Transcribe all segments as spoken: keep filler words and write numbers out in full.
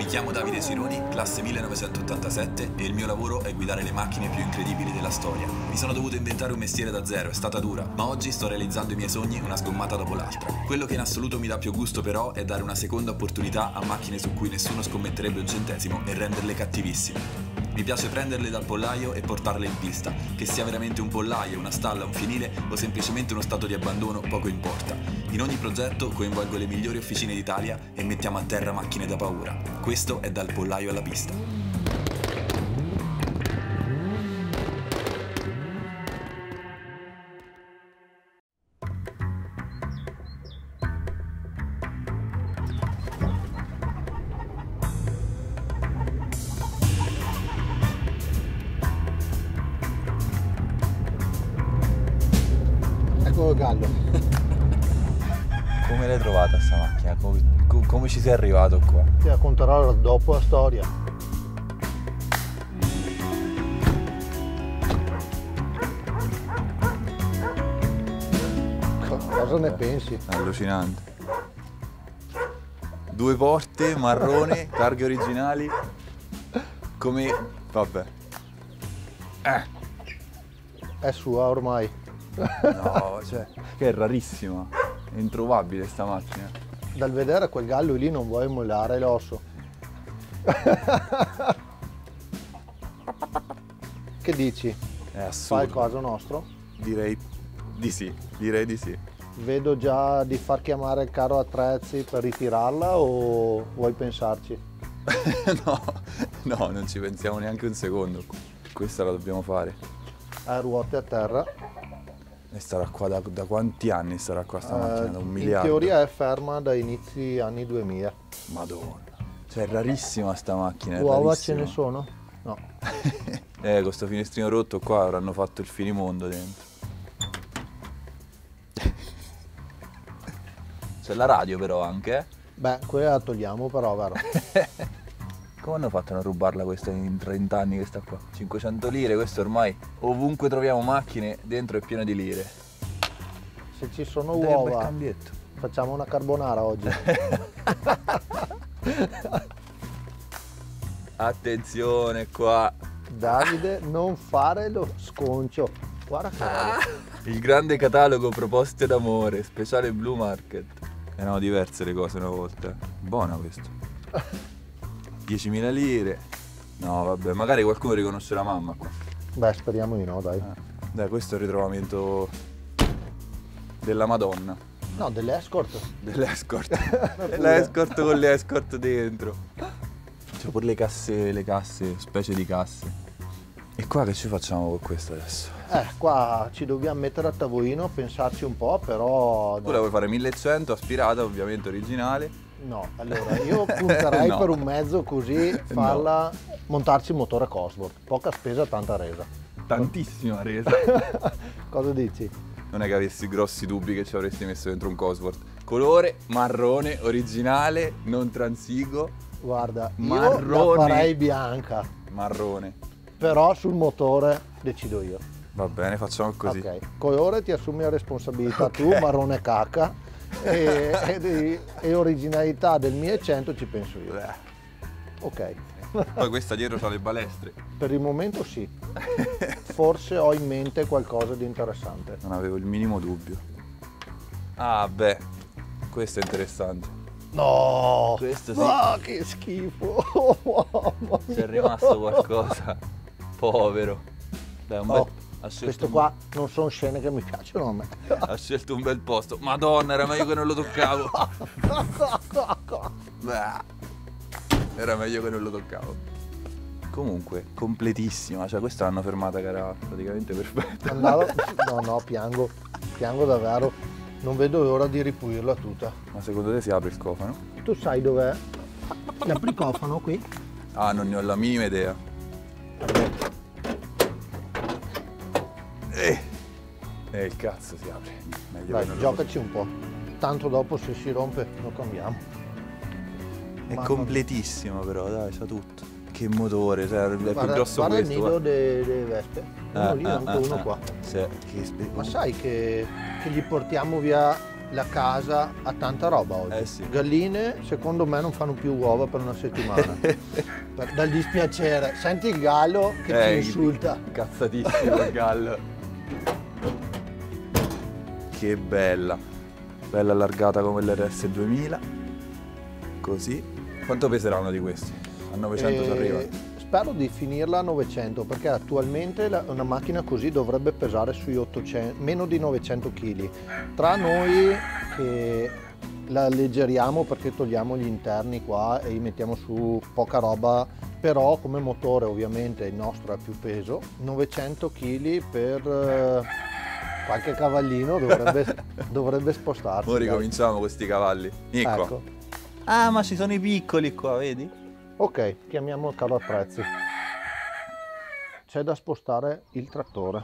chiamo Davide Sironi, classe millenovecentottantasette, e il mio lavoro è guidare le macchine più incredibili della storia. Mi sono dovuto inventare un mestiere da zero, è stata dura, ma oggi sto realizzando i miei sogni una sgommata dopo l'altra. Quello che in assoluto mi dà più gusto però è dare una seconda opportunità a macchine su cui nessuno scommetterebbe un centesimo e renderle cattivissime. Mi piace prenderle dal pollaio e portarle in pista, che sia veramente un pollaio, una stalla, un fienile o semplicemente uno stato di abbandono, poco importa. In ogni progetto coinvolgo le migliori officine d'Italia e mettiamo a terra macchine da paura. Questo è Dal pollaio alla pista. Ecco il gallo. Come l'hai trovata sta macchina? Come, co- come ci sei arrivato qua? Ti racconterò dopo la storia. Cosa ne pensi? Allucinante. Due porte, marrone, targhe originali. Come... vabbè. Eh. È sua ormai. No, cioè, che è rarissima. È introvabile sta macchina. Dal vedere quel gallo lì non vuoi mollare l'osso. Che dici? È assurdo. Fai il caso nostro? Direi di sì, direi di sì. Vedo già di far chiamare il carro attrezzi per ritirarla o vuoi pensarci? No, no, non ci pensiamo neanche un secondo. Questa la dobbiamo fare. A ruote a terra. E starà qua da, da quanti anni starà qua sta macchina? Da un In miliardo? teoria è ferma da inizi anni duemila. Madonna. Cioè è rarissima sta macchina. È Uova ce rarissima. ne sono? No. Eh, con questo finestrino rotto qua avranno fatto il finimondo dentro. C'è la radio però anche, eh? Beh, quella la togliamo però, vero? Come hanno fatto a non rubarla questa in trenta anni questa qua? cinquecento lire, questo ormai ovunque troviamo macchine dentro è pieno di lire. Se ci sono Dai, un bel uova, cambietto. facciamo una carbonara oggi. Attenzione qua. Davide, non fare lo sconcio. Guarda che roba. Il grande catalogo proposte d'amore, speciale Blue Market. Erano diverse le cose una volta. Buona questa. diecimila lire. No, vabbè, magari qualcuno riconosce la mamma qua. Beh, speriamo di no, dai. Ah, dai, questo è il ritrovamento della Madonna. No, delle escort. Delle escort. La escort con le escort dentro. C'è pure le casse, le casse, specie di casse. E qua che ci facciamo con questo adesso? Eh, qua ci dobbiamo mettere a tavolino, pensarci un po', però... Tu la vuoi fare millecento, aspirata, ovviamente originale. No, allora io punterei No. per un mezzo così, farla, montarci il motore Cosworth. Poca spesa, tanta resa. Tantissima resa. Cosa dici? Non è che avessi grossi dubbi che ci avresti messo dentro un Cosworth. Colore marrone, originale, non transigo. Guarda, io Marrone. la farei bianca, Marrone. però sul motore decido io. Va bene, facciamo così. Ok, colore ti assumi la responsabilità Ok. tu, marrone cacca, e, e, e originalità del mille cento ci penso io. Beh. Ok, Poi questa dietro c'ha le balestre. per il momento sì. Forse ho in mente qualcosa di interessante. Non avevo il minimo dubbio. Ah beh, questo è interessante. No! Questo sì. Ah, che schifo! Oh, mamma C'è mia. rimasto qualcosa. Povero. Dai, un bel... Oh, ha scelto questo un- qua non sono scene che mi piacciono a me. Ha scelto un bel posto. Madonna, era meglio che non lo toccavo. Beh, era meglio che non lo toccavo. Comunque, completissima. Cioè, questa l'hanno fermata che era praticamente perfetta. Andavo... No, no, piango. Piango davvero. Non vedo l'ora di ripulirla tutta. Ma secondo te si apre il cofano? Tu sai dov'è? L'apricofano qui? Ah, non ne ho la minima idea. Eh, eh il cazzo si apre. Meglio che Dai, non lo- giocaci un po'. Tanto dopo se si rompe lo cambiamo. È Mamma completissima però, dai, c'ha tutto. Che motore, cioè, è più Guarda, grosso guarda il questo. nido guarda. delle vespe. Uno Ah, lì e ah, anche ah, uno ah. qua. Sì, che spe- Ma sai che, che gli portiamo via la casa ha tanta roba oggi. Eh sì. Galline, secondo me, non fanno più uova per una settimana. Per- dal dispiacere. Senti il gallo che Eh, ti insulta. Cazzatissimo il gallo. Che bella. Bella allargata come l'R S duemila. Così. Quanto peserà uno di questi? A novecento si E arriva? spero di finirla a novecento, perché attualmente la- una macchina così dovrebbe pesare sui ottocento, meno di novecento chili. Tra noi che la alleggeriamo perché togliamo gli interni qua e gli mettiamo su poca roba, però come motore ovviamente il nostro ha più peso, novecento chili per eh, qualche cavallino dovrebbe, dovrebbe spostarsi. Ora dai. ricominciamo con questi cavalli. Ecco. Ecco. Ah, ma ci sono i piccoli qua, vedi? Ok, chiamiamo il carro attrezzi. C'è da spostare il trattore.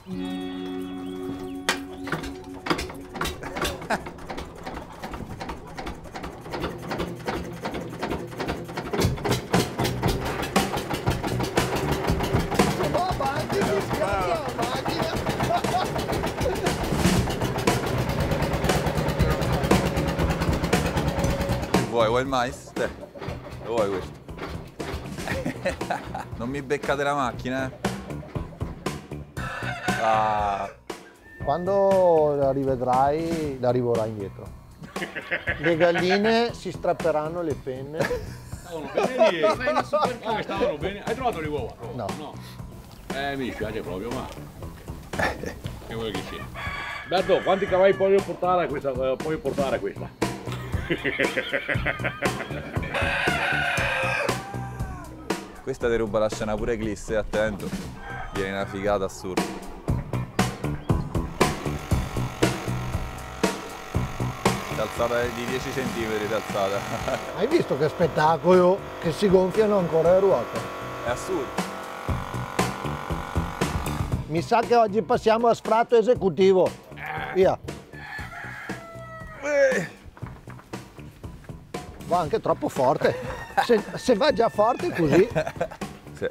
Va avanti, mi schiaccia la macchina. Vuoi, vuoi il mais? Te. Lo vuoi questo? Non mi beccate la macchina, eh? Ah, Quando la rivedrai, la rivorrai indietro. Le galline si strapperanno le penne. Stavano bene lì. Ah, stavano bene. Hai trovato le uova? No. No. Eh, mi dispiace proprio, ma... Che vuoi che sia? Berto, quanti cavalli puoi portare a questa? eh, Puoi portare a questa? questa ti ruba la scena pure Glisse, attento. Viene una figata assurda. Alzata di dieci centimetri d'alzata. Hai visto che spettacolo che si gonfiano ancora le ruote? È assurdo. Mi sa che oggi passiamo a sfratto esecutivo. Via. Va anche troppo forte. Se, se va già forte così. Sì.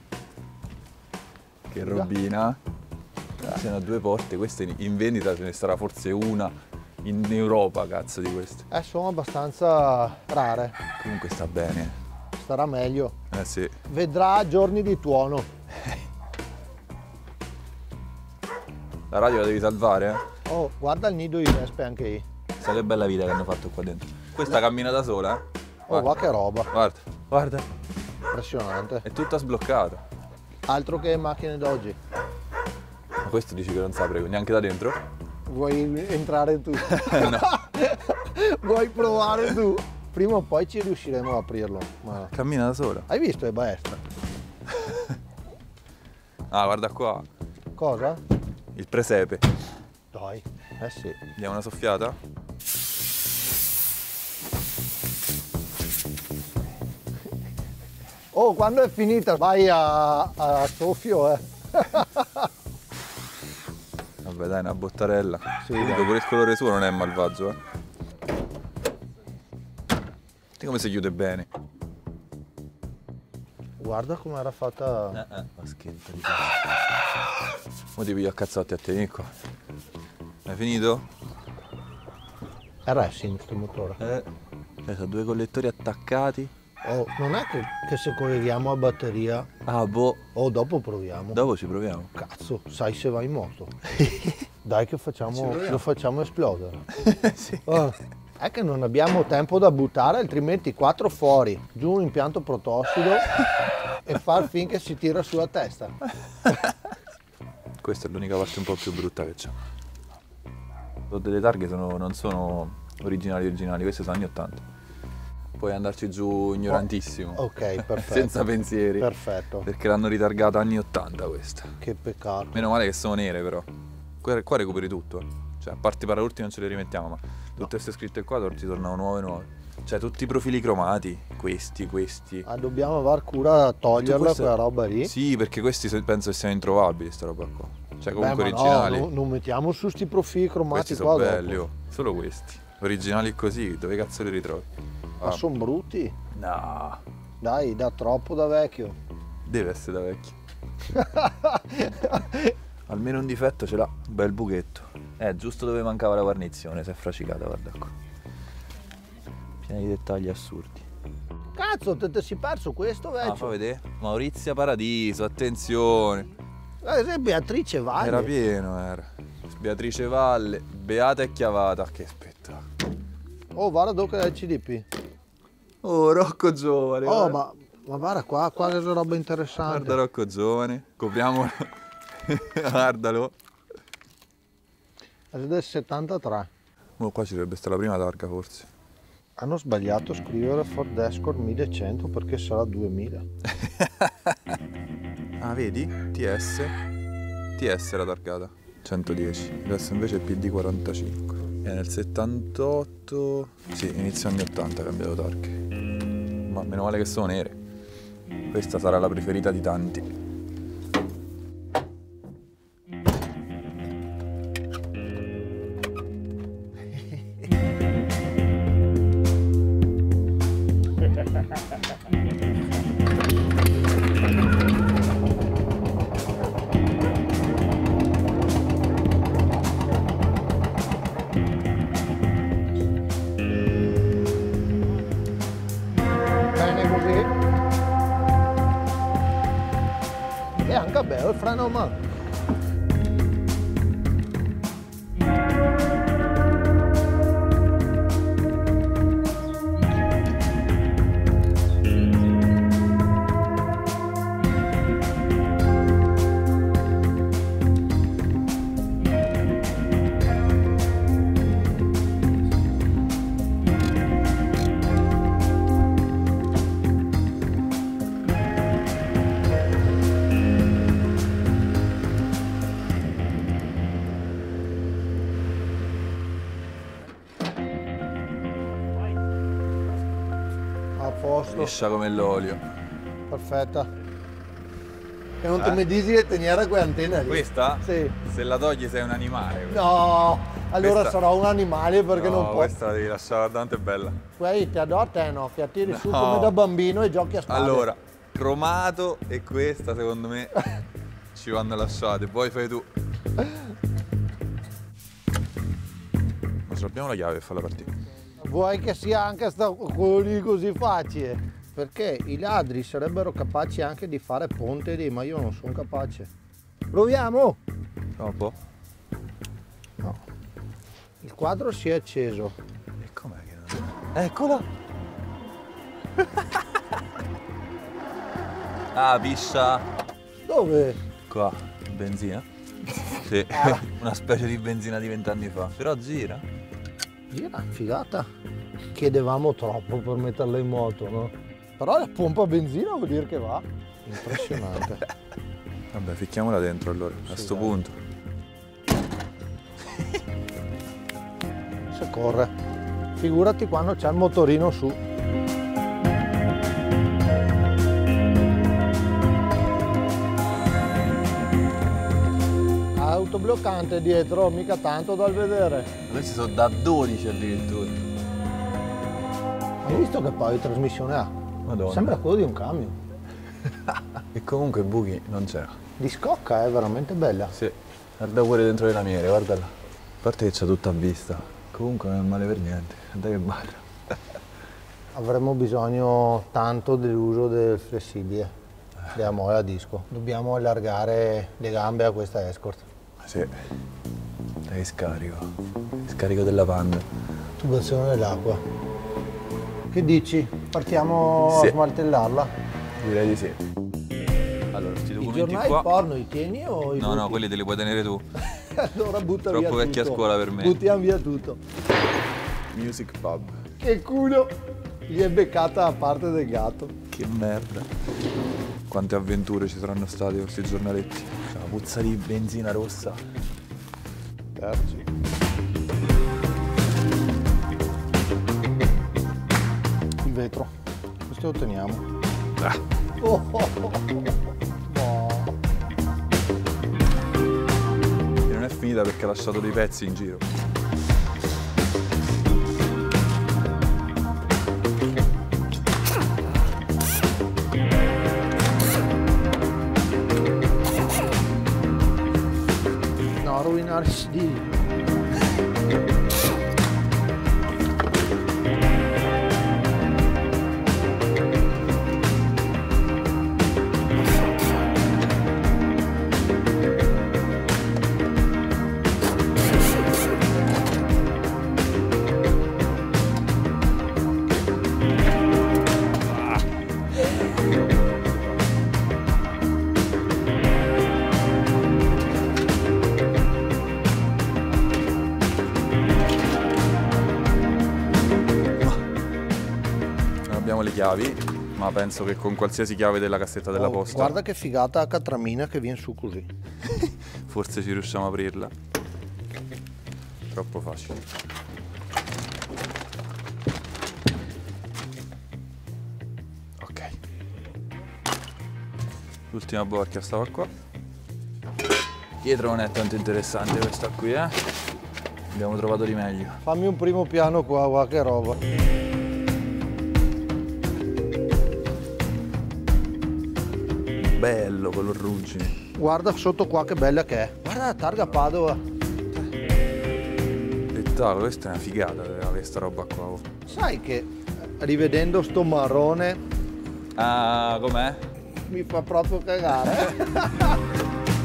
Che robina. Ci sono due porte, queste in vendita ce ne sarà forse una in Europa, cazzo di queste. Eh, sono abbastanza rare. Comunque sta bene. Starà meglio. Eh sì. Vedrà giorni di tuono. La radio la devi salvare, eh? Oh, guarda il nido di vespe anche lì. Sai che bella vita che hanno fatto qua dentro. Questa cammina da sola, eh? Oh, va che roba. Guarda, guarda. Impressionante. È tutta sbloccata. Altro che macchine d'oggi. Ma questo dici che non si apre neanche da dentro? Vuoi entrare tu? No. Vuoi provare tu? Prima o poi ci riusciremo a aprirlo. Ma... Cammina da sola. Hai visto le balestre? Ah, guarda qua. Cosa? Il presepe. Dai, eh sì. Diamo una soffiata? Oh, quando è finita vai a, a soffio, eh. Vabbè dai, una bottarella. Sì, Comunque dai. pure il colore suo non è malvagio, eh. Senti come si chiude bene. Guarda come era fatta. Eh, eh, la schietta di cazzo. Mo ti piglio a cazzotti a te, Nico. Hai finito? È racing sto motore. Eh. Cioè, sono due collettori attaccati. Oh, non è che, che se colleghiamo a batteria. Ah, boh. Oh, dopo proviamo. Dopo ci proviamo. Cazzo, sai se va in moto. Dai che Ci facciamo, proviamo. lo facciamo esplodere. Sì. Oh, è che non abbiamo tempo da buttare, altrimenti quattro fuori, giù un impianto protossido e far finché si tira sulla testa. Questa è l'unica parte un po' più brutta che c'è. Delle targhe sono, non sono originali originali, queste sono anni ottanta. Puoi andarci giù ignorantissimo. Ok, perfetto. Senza pensieri. Perfetto. Perché l'hanno ritargata anni ottanta questa. Che peccato. Meno male che sono nere però. Qua, qua recuperi tutto. eh. Cioè, a parte i paraurti non ce le rimettiamo, ma tutte queste scritte qua ti tornano nuove nuove. Cioè, tutti i profili cromati. Questi, questi. Ah, dobbiamo aver cura a toglierla Questo- quella roba lì. Sì, perché questi se- penso che siano introvabili, sta roba qua. Cioè, Beh, comunque ma no, originali. no, non mettiamo su sti profili cromati Questi qua sono dopo. belli, oh. Solo questi. Originali così, dove cazzo li ritrovi? Ma Ah, sono brutti. no, Dai, da troppo da vecchio. deve essere da vecchio. Almeno un difetto ce l'ha, un bel buchetto. Eh, giusto dove mancava la guarnizione, si è fracicata, guarda qua. Piena di dettagli assurdi. Cazzo, te, te si perso questo, Ah, vecchio? fa vedere. Maurizia Paradiso, attenzione. Eh, sei Beatrice Valle. Era pieno, era. Beatrice Valle, Beata e Chiavata, che spettacolo. Oh, guarda dove è il C D P. Oh, Rocco Giovane. Oh, guarda. ma, ma guarda qua, qua che roba interessante. Guarda Rocco Giovane, copriamolo. Guardalo. È del settantatré. Oh, qua ci dovrebbe stare la prima targa forse. Hanno sbagliato a scrivere Ford Escort millecento perché sarà duemila. Ah, vedi? T S. T S era targata. centodieci. Adesso invece è P D quarantacinque. E nel settantotto. Sì, inizio anni ottanta ha cambiato targhe. Ma meno male che sono nere. Questa sarà la preferita di tanti. Bene così. E anche bello il freno a mano. A posto, Liscia come l'olio. perfetta. E non Eh? ti mi dici che tenere quelle antenne lì? Questa? Sì. Se la togli sei un animale. No, allora Questa- sarò un animale perché No, non posso. questa la devi lasciare, tanto è bella. Poi ti adoro te, no? Che attiri su No. come da bambino e giochi a spade. Allora, cromato e questa secondo me ci vanno lasciate. Poi fai tu. Ma ce l'abbiamo la chiave per fare la partita? Vuoi che sia anche sta quello lì così facile? Perché i ladri sarebbero capaci anche di fare ponte lì, ma io non sono capace. Proviamo? Fa un po'. No. Il quadro si è acceso. E com'è che non... Eccola! Ah, piscia. Dove? Qua, benzina? Sì, una specie di benzina di vent'anni fa. Però gira. Gira, figata. Chiedevamo troppo per metterla in moto, no? Però la pompa a benzina vuol dire che va. Impressionante. Vabbè, ficchiamola dentro allora, a Sì, sto dai. punto. Se corre. Figurati quando c'è il motorino su. Autobloccante dietro, mica tanto dal vedere. Questi sono da dodici addirittura. Hai visto che poi trasmissione ha? Madonna. Sembra quello di un camion. E comunque buchi non c'era. Di scocca, è veramente bella. Sì, guarda pure dentro le lamiere, guardala. A parte che c'ha tutta a vista. Comunque non è male per niente. Guarda che barra. Avremmo bisogno tanto dell'uso del flessibile, della molla a disco. Dobbiamo allargare le gambe a questa Escort. Sì. Dai, scarico. Scarico della Panda. Tubazione dell'acqua. Che dici? Partiamo Sì. a smaltellarla? Direi di sì. Allora, questi I documenti giornali qua. porno i tieni o i No, no, butti? quelli te li puoi tenere tu. Allora butta Troppo via tutto. vecchia scuola per me. Buttiamo via tutto. Music Pub. Che culo! Gli è beccata la parte del gatto. Che merda. Quante avventure ci saranno state questi giornaletti. C'è una puzza di benzina rossa. Terzi. Il vetro. Questo lo teniamo. Ah. Oh, oh, oh, oh. No. E non è finita perché ha lasciato dei pezzi in giro. No, rovinare il C D. abbiamo le chiavi, ma penso che con qualsiasi chiave della cassetta della Oh, posta... Guarda che figata a catramina che viene su così. Forse ci riusciamo a aprirla. Troppo facile. Ok. L'ultima borchia stava qua. Dietro non è tanto interessante questa qui, eh. Abbiamo trovato di meglio. Fammi un primo piano qua, guarda che roba. Bello con ruggine. Guarda sotto qua che bella che è. Guarda la targa Padova. Dettaglo, questa è una figata avere sta roba qua. Oh. Sai che rivedendo sto marrone Ah, com'è? mi fa proprio cagare.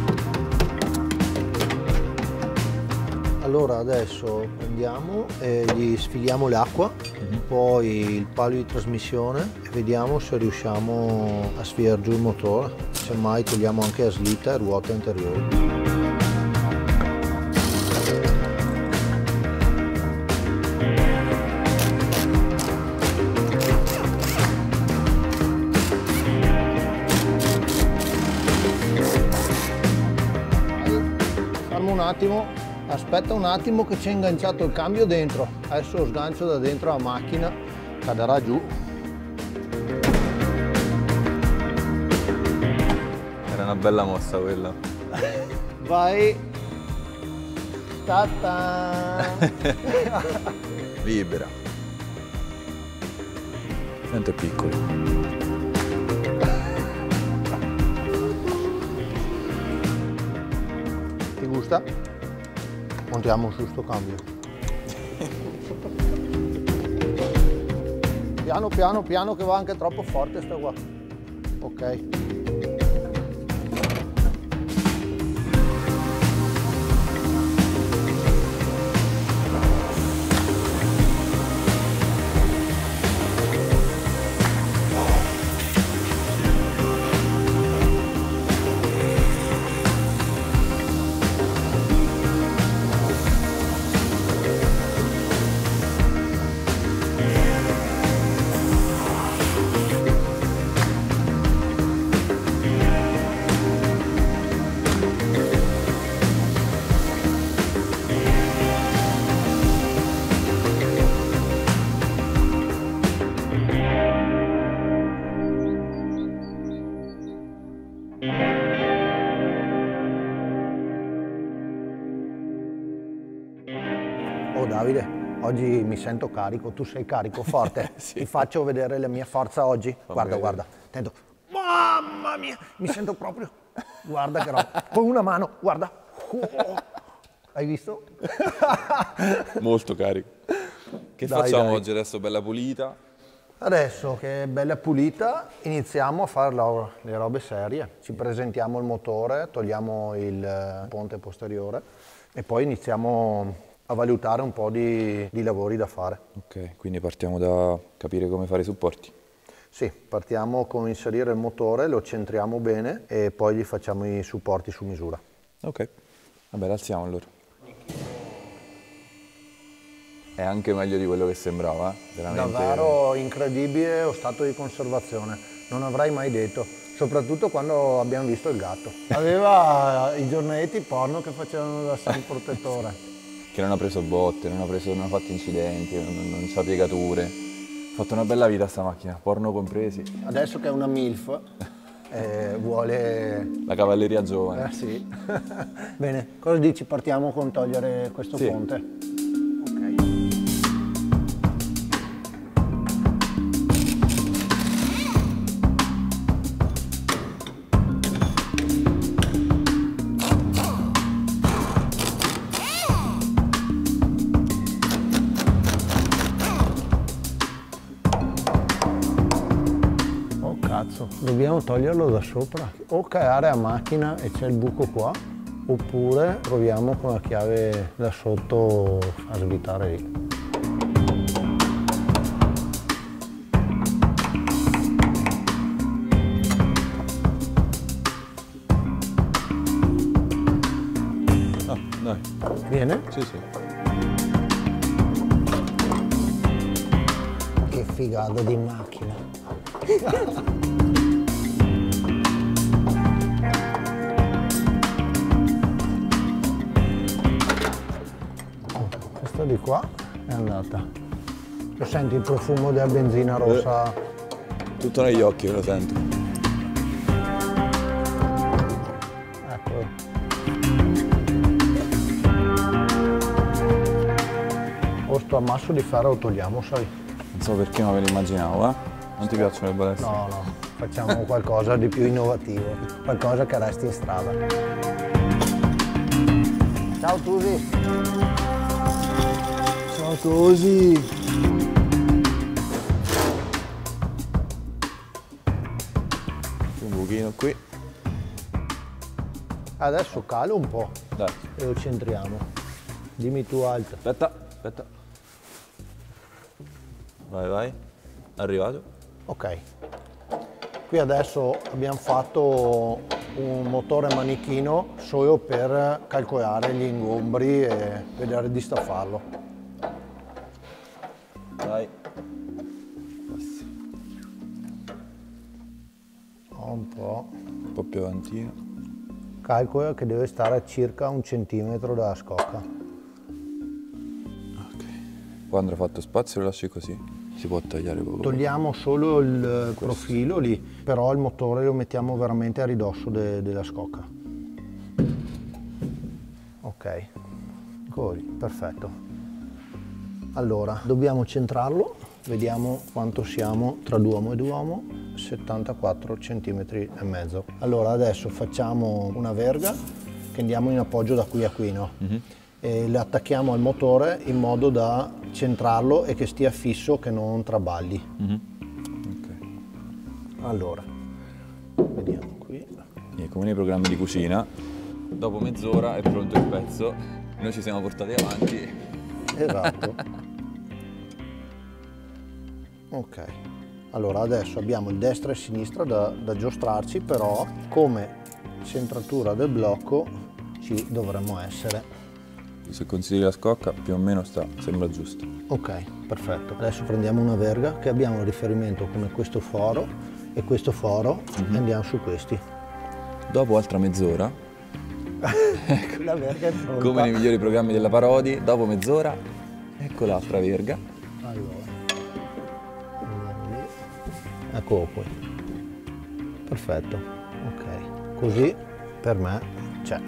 Allora adesso prendiamo e gli sfiliamo l'acqua, mm-hmm. poi il palo di trasmissione e vediamo se riusciamo a sfilare giù il motore. Semmai togliamo anche la slitta e ruote anteriori. Fermo un attimo. Aspetta un attimo che c'è inganciato il cambio dentro, adesso lo sgancio da dentro la macchina, caderà giù. Era una bella mossa quella. Vai! Ta-ta. Libera. Sento è piccolo. Ti gusta? Montiamo su sto cambio. Piano piano piano che va anche troppo forte sta qua. Ok. Oh Davide, oggi mi sento carico, tu sei carico, forte. Sì. Ti faccio vedere la mia forza oggi. Fammi guarda, vedere. Guarda, attento. Mamma mia, mi sento proprio. Guarda che roba. Con una mano, guarda. Oh. Hai visto? Molto carico. Che dai, facciamo dai. Oggi adesso bella pulita? Adesso che è bella pulita iniziamo a fare le robe serie. Ci presentiamo il motore, togliamo il ponte posteriore e poi iniziamo a valutare un po' di, di lavori da fare. Ok, quindi partiamo da capire come fare i supporti. Sì, partiamo con inserire il motore, lo centriamo bene e poi gli facciamo i supporti su misura. Ok, vabbè, alziamo allora. È anche meglio di quello che sembrava, eh? Veramente. Davvero incredibile lo stato di conservazione, non avrei mai detto, soprattutto quando abbiamo visto il gatto. Aveva i giornaletti porno che facevano da san protettore. Che non ha preso botte, non ha, preso, non ha fatto incidenti, non, non sa piegature. Ha fatto una bella vita sta macchina, porno compresi. Adesso che è una MILF, eh, vuole... La cavalleria giovane. Eh sì. Bene, cosa dici? Partiamo con togliere questo sì. ponte? Dobbiamo toglierlo da sopra o creare a macchina e c'è il buco qua, oppure proviamo con la chiave da sotto a svitare lì. Ah, dai. Viene? Sì, sì. Che figata di macchina. Questa di qua è andata. Lo senti il profumo della benzina rossa? Eh, tutto negli occhi lo sento. Ecco. O sto ammasso di ferro lo togliamo, sai? Non so perché ma me lo immaginavo, eh? Non ti piacciono le balestre? No, no, facciamo qualcosa di più innovativo, qualcosa che resti in strada. Ciao Tusi! Ciao Tusi! Un pochino qui. Adesso calo un po' Dai. e lo centriamo. Dimmi tu alto. Aspetta, aspetta. Vai, vai. Arrivato. Ok. Qui adesso abbiamo fatto un motore manichino solo per calcolare gli ingombri e vedere di staffarlo. Vai. Un po'. Un po' più avantino. Calcola che deve stare a circa un centimetro dalla scocca. Ok. Quando ho fatto spazio lo lasci così. Si può tagliare poco. Togliamo solo il profilo lì, però il motore lo mettiamo veramente a ridosso de- della scocca. Ok, così, perfetto. Allora, dobbiamo centrarlo, vediamo quanto siamo tra duomo e duomo, settantaquattro centimetri e mezzo. Allora adesso facciamo una verga che andiamo in appoggio da qui a qui, no? Mm-hmm. E le attacchiamo al motore in modo da centrarlo e che stia fisso, che non traballi. Mm-hmm. Ok. Allora, vediamo qui. E come nei programmi di cucina, dopo mezz'ora è pronto il pezzo. Noi ci siamo portati avanti. Esatto. Ok. Allora adesso abbiamo il destra e il sinistra da, da giostrarci, però come centratura del blocco ci dovremmo essere. Se consideri la scocca più o meno sta, sembra giusto. Ok, perfetto. Adesso prendiamo una verga che abbiamo un riferimento come questo foro e questo foro, mm-hmm. e andiamo su questi. Dopo altra mezz'ora, La verga è pronta. come nei migliori programmi della Parodi, dopo mezz'ora, ecco l'altra verga. Allora, andiamo lì. Eccolo qui. Perfetto, ok. Così per me c'è.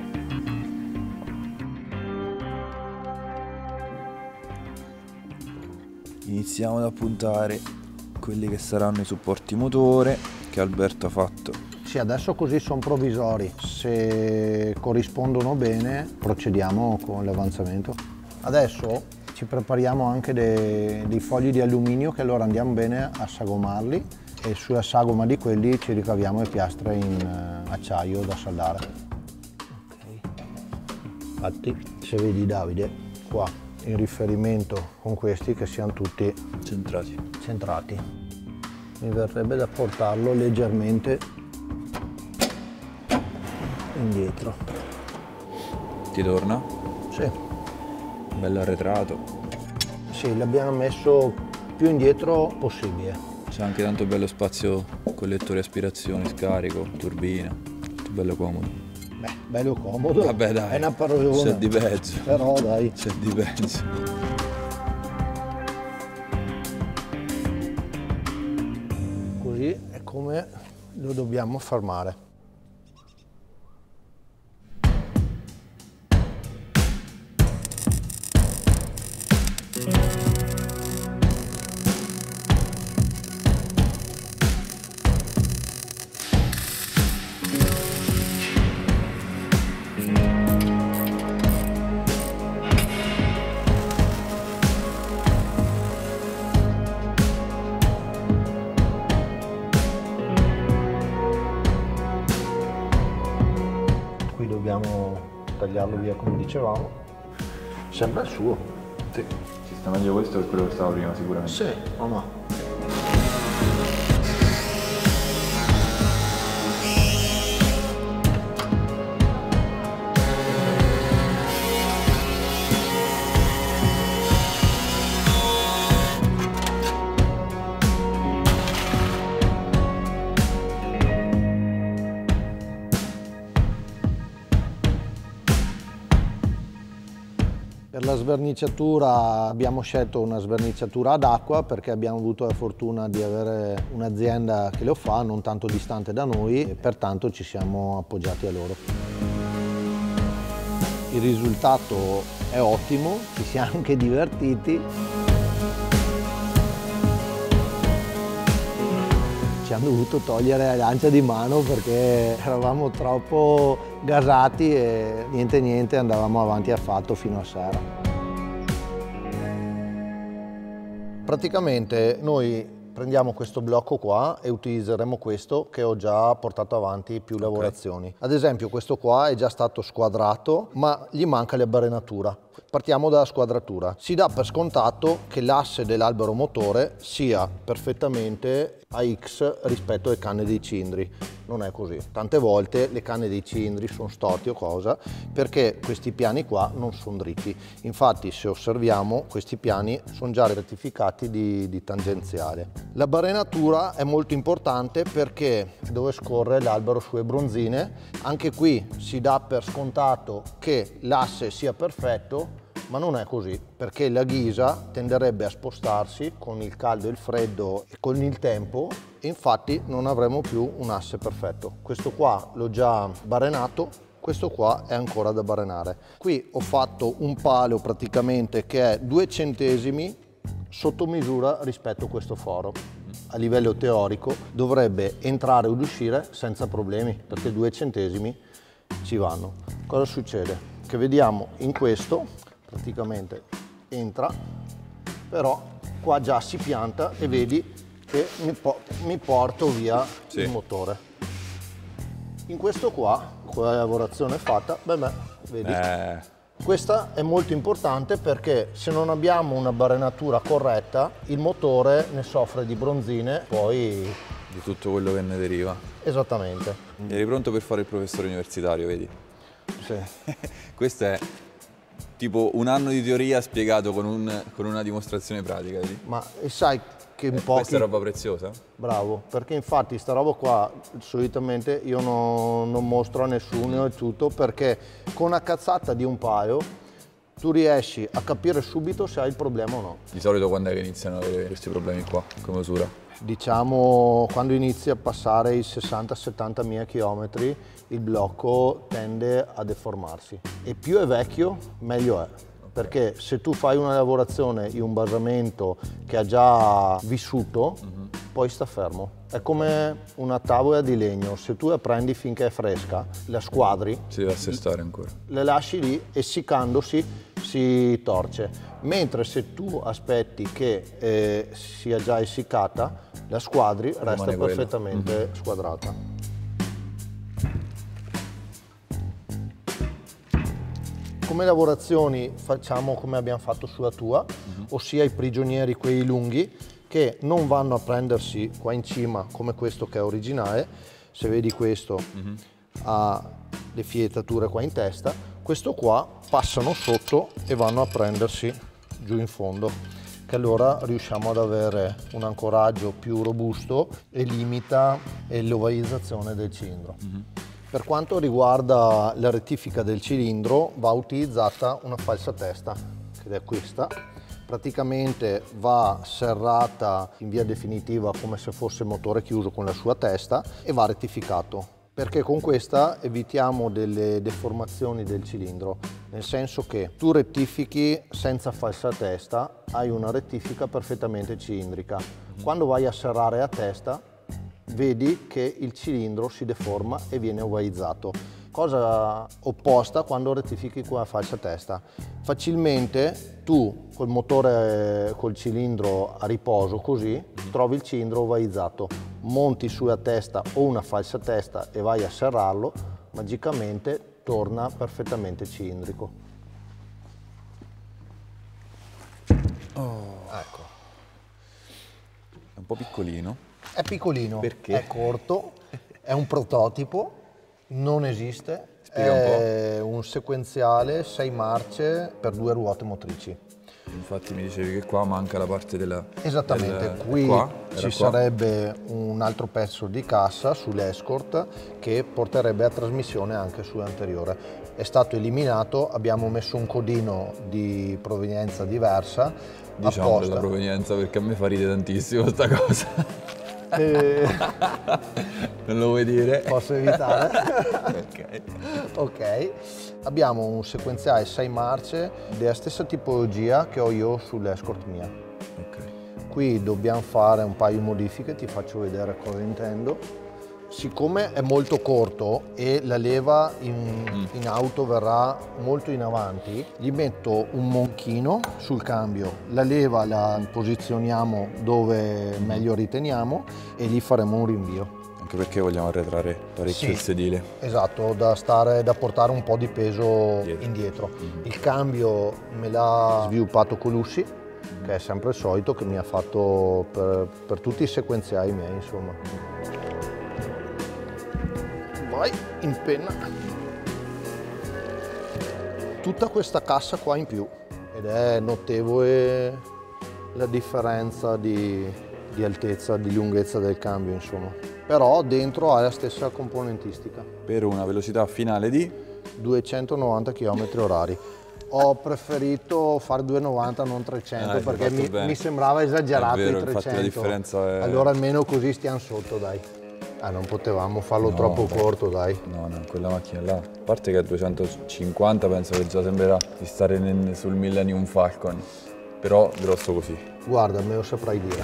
Iniziamo ad appuntare quelli che saranno i supporti motore che Alberto ha fatto. Sì, adesso così sono provvisori. Se corrispondono bene procediamo con l'avanzamento. Adesso ci prepariamo anche dei, dei fogli di alluminio che allora andiamo bene a sagomarli e sulla sagoma di quelli ci ricaviamo le piastre in uh, acciaio da saldare. Okay. Infatti se vedi Davide qua in riferimento con questi che siano tutti Centrati. centrati, mi verrebbe da portarlo leggermente indietro. Ti torna? Sì, Bello arretrato. sì, l'abbiamo messo più indietro possibile. C'è anche tanto bello spazio collettore aspirazione, scarico, turbina. Tutto bello comodo. Beh, bello comodo. Vabbè dai, è una parolona. c'è di peggio. Però dai. C'è di peggio. Così è come lo dobbiamo fermare. Dobbiamo tagliarlo via come dicevamo. Sembra il suo. Sì, ci sta meglio questo che quello che stava prima sicuramente. Sì, o no? La sverniciatura, abbiamo scelto una sverniciatura ad acqua perché abbiamo avuto la fortuna di avere un'azienda che lo fa, non tanto distante da noi, e pertanto ci siamo appoggiati a loro. Il risultato è ottimo, ci siamo anche divertiti. Ci hanno dovuto togliere la lancia di mano perché eravamo troppo gasati e niente niente andavamo avanti affatto fino a sera. Praticamente noi prendiamo questo blocco qua e utilizzeremo questo che ho già portato avanti più lavorazioni. Okay. Ad esempio questo qua è già stato squadrato ma gli manca la barenatura. Partiamo dalla squadratura. Si dà per scontato che l'asse dell'albero motore sia perfettamente a X rispetto alle canne dei cilindri. Non è così. Tante volte le canne dei cilindri sono storti o cosa perché questi piani qua non sono dritti. Infatti se osserviamo questi piani sono già rettificati di, di tangenziale. La barenatura è molto importante perché dove scorre l'albero sulle bronzine, anche qui si dà per scontato che l'asse sia perfetto, ma non è così, perché la ghisa tenderebbe a spostarsi con il caldo e il freddo e con il tempo, e infatti non avremo più un asse perfetto. Questo qua l'ho già barenato, questo qua è ancora da barenare. Qui ho fatto un palo praticamente che è due centesimi sotto misura rispetto a questo foro. A livello teorico dovrebbe entrare ed uscire senza problemi, perché due centesimi ci vanno. Cosa succede? Che vediamo in questo, praticamente entra, però qua già si pianta e vedi che mi, po mi porto via sì. il motore. In questo qua, con la lavorazione fatta, beh, beh vedi, eh. questa è molto importante perché se non abbiamo una barenatura corretta, il motore ne soffre di bronzine, poi di tutto quello che ne deriva. Esattamente. Eri pronto per fare il professore universitario, vedi? Sì. Questo è tipo un anno di teoria spiegato con, un, con una dimostrazione pratica. Vedi? Ma sai che in pochi... Questa è roba preziosa? Bravo, perché infatti sta roba qua solitamente io non, non mostro a nessuno e tutto, perché con una cazzata di un paio tu riesci a capire subito se hai il problema o no. Di solito quando è che iniziano ad avere questi problemi qua, come usura? Diciamo quando inizi a passare i sessanta settanta mila chilometri il blocco tende a deformarsi e più è vecchio meglio è, perché se tu fai una lavorazione in un basamento che ha già vissuto mm-hmm. poi sta fermo. È come una tavola di legno, se tu la prendi finché è fresca, la squadri, si deve assestare ancora, le lasci lì, essiccandosi si torce, mentre se tu aspetti che eh, sia già essiccata, la squadri, rimane resta quella. perfettamente mm-hmm. squadrata. Come lavorazioni facciamo come abbiamo fatto sulla tua, mm-hmm. ossia i prigionieri, quei lunghi, che non vanno a prendersi qua in cima come questo che è originale. Se vedi questo mm-hmm. ha le filettature qua in testa, questo qua passano sotto e vanno a prendersi giù in fondo, che allora riusciamo ad avere un ancoraggio più robusto e limita l'ovalizzazione del cilindro. Mm-hmm. Per quanto riguarda la rettifica del cilindro va utilizzata una falsa testa, che è questa. Praticamente va serrata in via definitiva come se fosse motore chiuso con la sua testa e va rettificato, perché con questa evitiamo delle deformazioni del cilindro, nel senso che tu rettifichi senza falsa testa, hai una rettifica perfettamente cilindrica. Quando vai a serrare a testa vedi che il cilindro si deforma e viene ovalizzato. Cosa opposta quando rettifichi con la falsa testa. Facilmente tu col motore, col cilindro a riposo così, trovi il cilindro ovalizzato, monti sulla testa o una falsa testa e vai a serrarlo, magicamente torna perfettamente cilindrico. Oh. Ecco. È un po' piccolino. È piccolino, perché? È corto, è un prototipo. Non esiste, Spiega è un po'. un sequenziale sei marce per due ruote motrici. Infatti mi dicevi che qua manca la parte della... Esattamente, del, qui qua, ci qua. sarebbe un altro pezzo di cassa sull'Escort che porterebbe a trasmissione anche sull'anteriore. è stato eliminato, abbiamo messo un codino di provenienza diversa. Diciamo apposta. della provenienza, perché a me fa ridere tantissimo sta cosa. E... Non lo vuoi dire? Posso evitare? Ok. Ok. Abbiamo un sequenziale sei marce della stessa tipologia che ho io sull'Escort mia. Ok. Qui dobbiamo fare un paio di modifiche, ti faccio vedere cosa intendo. Siccome è molto corto e la leva in, mm. in auto verrà molto in avanti, gli metto un monchino sul cambio, la leva la posizioniamo dove meglio riteniamo e lì faremo un rinvio. Anche perché vogliamo arretrare parecchio Sì, il sedile. Esatto, da, stare, da portare un po' di peso Dietro. indietro. Mm-hmm. Il cambio me l'ha sviluppato Colussi, mm-hmm. che è sempre il solito, che mi ha fatto per, per tutti i sequenziali miei, insomma. Vai, in penna. Tutta questa cassa qua in più ed è notevole la differenza di, di altezza, di lunghezza del cambio, insomma. Però dentro ha la stessa componentistica. Per una velocità finale di duecentonovanta chilometri orari. Ho preferito fare duecentonovanta, non trecento, ah, perché mi, mi sembrava esagerato è vero, i trecento. Infatti la differenza è... Allora almeno così stiamo sotto, dai. Ah, non potevamo farlo no, troppo dai. corto, dai. No, no, quella macchina là, a parte che a duecentocinquanta penso che già sembrerà di stare nel, sul Millennium Falcon, però grosso così. Guarda, me lo saprai dire.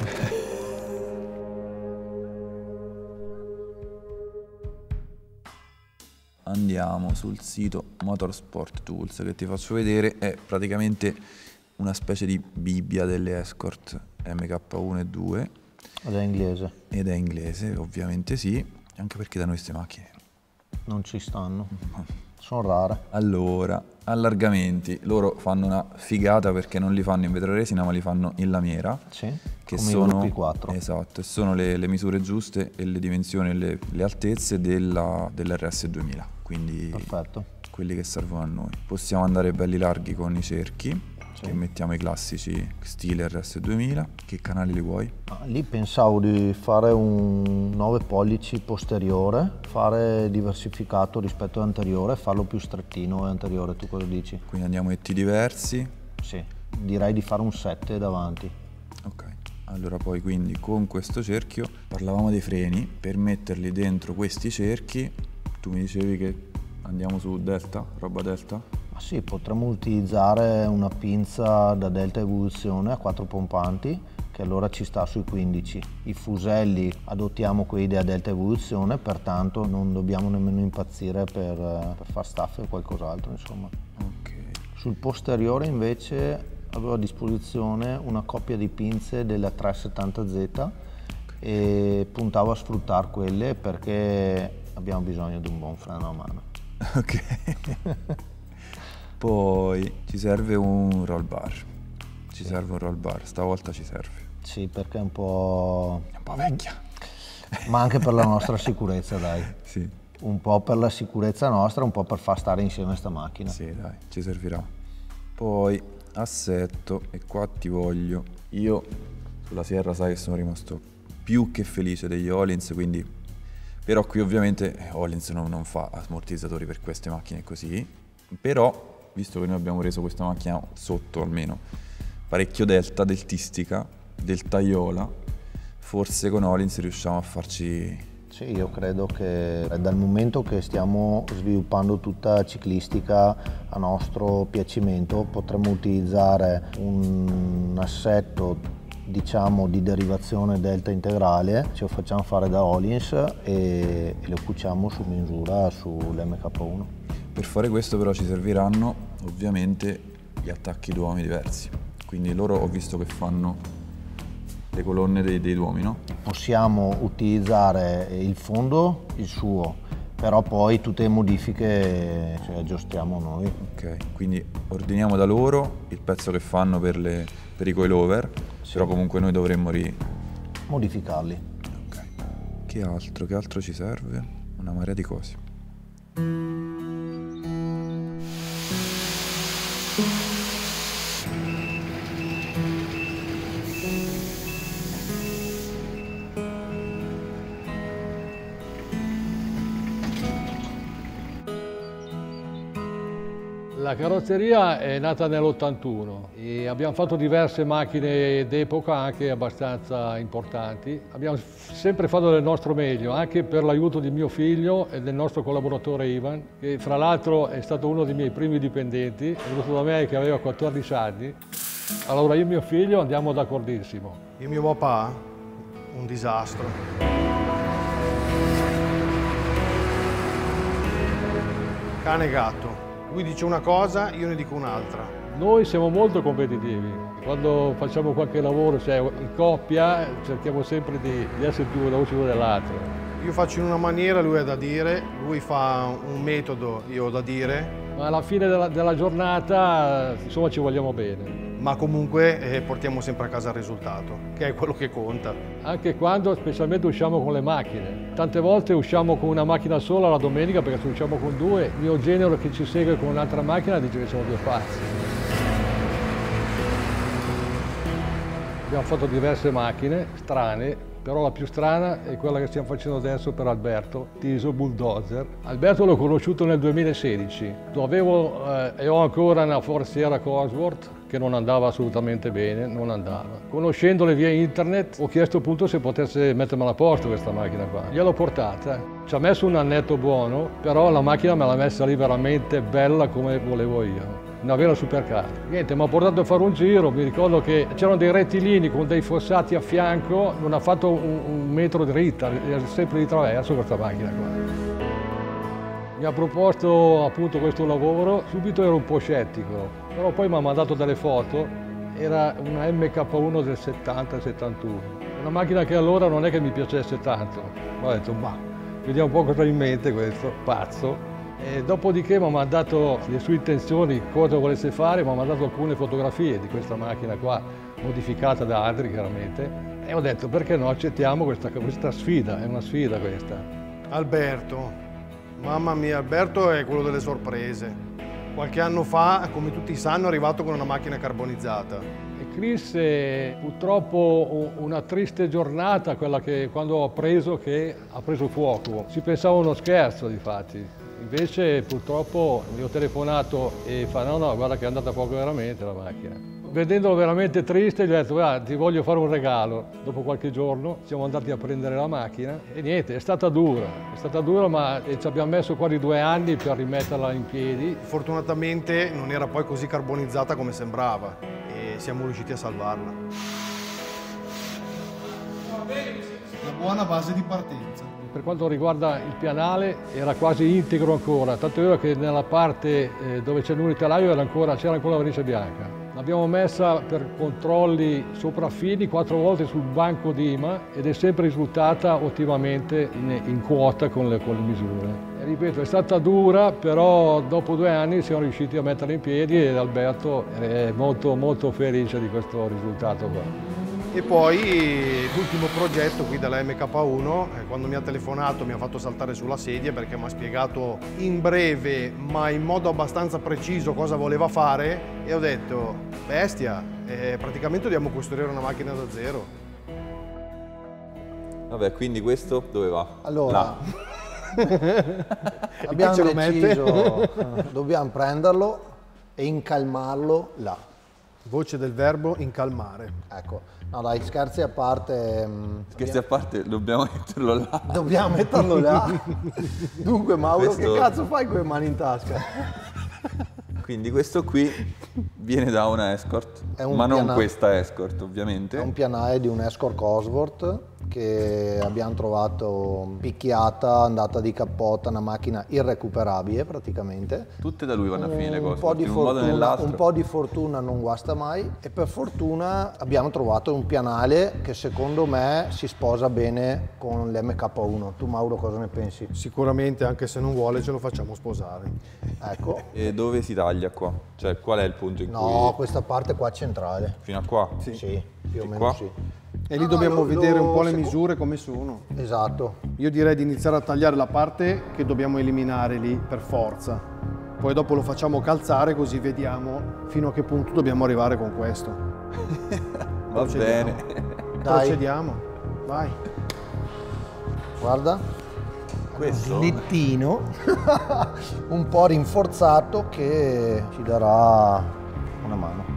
Andiamo sul sito Motorsport Tools, che ti faccio vedere, è praticamente una specie di Bibbia delle Escort M K uno e due. Ed è inglese. Ed è inglese, ovviamente sì, anche perché da noi queste macchine non ci stanno, sono rare. Allora, allargamenti, loro fanno una figata perché non li fanno in vetroresina ma li fanno in lamiera. Sì, che come sono, i P quattro. Esatto, e sono le, le misure giuste e le dimensioni e le, le altezze della, dell'R S duemila, quindi perfetto. Quelli che servono a noi. Possiamo andare belli larghi con i cerchi. Sì. E mettiamo i classici stile R S duemila. Che canali li vuoi? Ah, lì pensavo di fare un nove pollici posteriore, fare diversificato rispetto all'anteriore, farlo più strettino e anteriore, tu cosa dici? Quindi andiamo a T diversi? Sì, direi di fare un sette davanti. Ok, allora poi quindi con questo cerchio parlavamo dei freni, per metterli dentro questi cerchi tu mi dicevi che andiamo su delta, roba delta? Ma sì, potremmo utilizzare una pinza da delta evoluzione a quattro pompanti, che allora ci sta sui quindici. I fuselli adottiamo quelli da delta evoluzione, pertanto non dobbiamo nemmeno impazzire per, per far staffe o qualcos'altro, insomma. Okay. Sul posteriore invece avevo a disposizione una coppia di pinze della trecentosettanta Z, okay, e puntavo a sfruttare quelle perché abbiamo bisogno di un buon freno a mano. Ok. Poi ci serve un roll bar, ci sì. serve un roll bar, stavolta ci serve. Sì, perché è un po'... è un po' vecchia. Ma anche per la nostra sicurezza, dai. Sì. Un po' per la sicurezza nostra, un po' per far stare insieme sta macchina. Sì, dai, ci servirà. Poi assetto, e qua ti voglio. Io sulla Sierra sai che sono rimasto più che felice degli Öhlins, quindi... Però qui ovviamente Öhlins non, non fa ammortizzatori per queste macchine così. Però... visto che noi abbiamo reso questa macchina sotto almeno parecchio delta, deltistica, deltaiola, forse con Öhlins riusciamo a farci... Sì, io credo che dal momento che stiamo sviluppando tutta ciclistica a nostro piacimento potremmo utilizzare un assetto, diciamo, di derivazione delta integrale, ce lo facciamo fare da Öhlins e, e lo cuciamo su misura sull'M K uno. Per fare questo però ci serviranno ovviamente gli attacchi duomi diversi, quindi loro ho visto che fanno le colonne dei, dei duomi, no? Possiamo utilizzare il fondo, il suo, però poi tutte le modifiche ce le aggiustiamo noi. Ok, quindi ordiniamo da loro il pezzo che fanno per, le, per i coilover, sì, però comunque noi dovremmo ri... modificarli. Ok, che altro, che altro ci serve? Una marea di cose. La carrozzeria è nata nell'ottantuno e abbiamo fatto diverse macchine d'epoca anche abbastanza importanti. Abbiamo sempre fatto del nostro meglio, anche per l'aiuto di mio figlio e del nostro collaboratore Ivan, che fra l'altro è stato uno dei miei primi dipendenti, è venuto da me che aveva quattordici anni. Allora io e mio figlio andiamo d'accordissimo. Io e mio papà, un disastro. Cane e gatto. Lui dice una cosa, io ne dico un'altra. Noi siamo molto competitivi. Quando facciamo qualche lavoro, cioè in coppia, cerchiamo sempre di, di essere più veloci uno dell'altro. Io faccio in una maniera, lui ha da dire, lui fa un metodo, io ho da dire. Ma alla fine della, della giornata, insomma, ci vogliamo bene. Ma comunque eh, portiamo sempre a casa il risultato, che è quello che conta. Anche quando specialmente usciamo con le macchine. Tante volte usciamo con una macchina sola la domenica perché se usciamo con due, il mio genero che ci segue con un'altra macchina dice che siamo due pazzi. Abbiamo fatto diverse macchine strane, però la più strana è quella che stiamo facendo adesso per Alberto, Tiso Bulldozer. Alberto l'ho conosciuto nel duemilasedici. Avevo eh, e ho ancora una Ford Sierra Cosworth che non andava assolutamente bene, non andava. Conoscendole via internet ho chiesto appunto se potesse mettermela a posto questa macchina qua. Gliel'ho portata, ci ha messo un annetto buono, però la macchina me l'ha messa lì veramente bella come volevo io. Una vera supercar. Niente, mi ha portato a fare un giro, mi ricordo che c'erano dei rettilini con dei fossati a fianco, non ha fatto un, un metro dritta, è sempre di traverso questa macchina qua. Mi ha proposto appunto questo lavoro, subito ero un po' scettico, però poi mi ha mandato delle foto, era una M K uno del settanta settantuno, una macchina che allora non è che mi piacesse tanto. Ho detto, ma vediamo un po' cosa ha in mente questo pazzo. E dopodiché mi ha mandato le sue intenzioni, cosa volesse fare, mi ha mandato alcune fotografie di questa macchina qua, modificata da altri chiaramente, e ho detto perché no, accettiamo questa, questa sfida, è una sfida questa. Alberto, mamma mia, Alberto è quello delle sorprese. Qualche anno fa, come tutti sanno, è arrivato con una macchina carbonizzata. E Chris è purtroppo una triste giornata, quella che quando ho preso che ha preso fuoco. Si pensava uno scherzo, difatti. Invece purtroppo gli ho telefonato e fa no no guarda che è andata a fuoco veramente la macchina. Vedendolo veramente triste gli ho detto guarda ti voglio fare un regalo. Dopo qualche giorno siamo andati a prendere la macchina e niente, è stata dura, è stata dura ma ci abbiamo messo quasi due anni per rimetterla in piedi. Fortunatamente non era poi così carbonizzata come sembrava e siamo riusciti a salvarla. Una buona base di partenza. Per quanto riguarda il pianale era quasi integro ancora, tanto è vero che nella parte eh, dove c'è l'unitelaio c'era ancora, ancora la vernice bianca. L'abbiamo messa per controlli sopraffini quattro volte sul banco d'Ima ed è sempre risultata ottimamente in, in quota con le, con le misure. E ripeto, è stata dura, però dopo due anni siamo riusciti a metterla in piedi ed Alberto è molto, molto felice di questo risultato qua. E poi l'ultimo progetto qui dalla M K uno, eh, quando mi ha telefonato mi ha fatto saltare sulla sedia perché mi ha spiegato in breve ma in modo abbastanza preciso cosa voleva fare e ho detto, bestia, eh, praticamente dobbiamo costruire una macchina da zero. Vabbè, quindi questo dove va? Allora, abbiamo deciso, dobbiamo prenderlo e incalmarlo là. Voce del verbo incalmare. Ecco. No dai, scherzi a parte. Scherzi a parte, dobbiamo metterlo là. Dobbiamo metterlo là. Dunque Mauro, Questo... che cazzo fai con le mani in tasca? Quindi questo qui viene da una Escort, un ma non piana... questa Escort ovviamente. È un pianale di un Escort Cosworth che abbiamo trovato picchiata, andata di cappota, una macchina irrecuperabile praticamente. Tutte da lui vanno a finire le cose, un po' di in un modo o fortuna, nell'altro. Un po' di fortuna non guasta mai e per fortuna abbiamo trovato un pianale che secondo me si sposa bene con l'M K uno. Tu Mauro cosa ne pensi? Sicuramente, anche se non vuole ce lo facciamo sposare. Ecco. E dove si taglia qua? Cioè qual è il punto in no, cui... No, questa parte qua centrale. Fino a qua? Sì, sì più o meno qua? sì. E lì no, dobbiamo no, vedere lo, un po' le secondo... misure come sono. Esatto. Io direi di iniziare a tagliare la parte che dobbiamo eliminare lì per forza. Poi dopo lo facciamo calzare così vediamo fino a che punto dobbiamo arrivare con questo. Va Procediamo. bene. Dai. Procediamo. Vai. Guarda. Questo? slittino un po' rinforzato che ci darà una mano.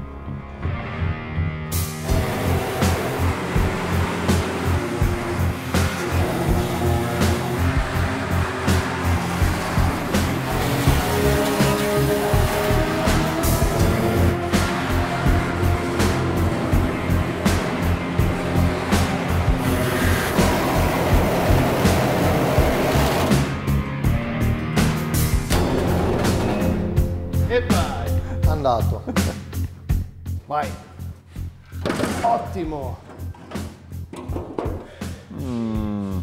E vai! Andato. Vai! Ottimo! Mm.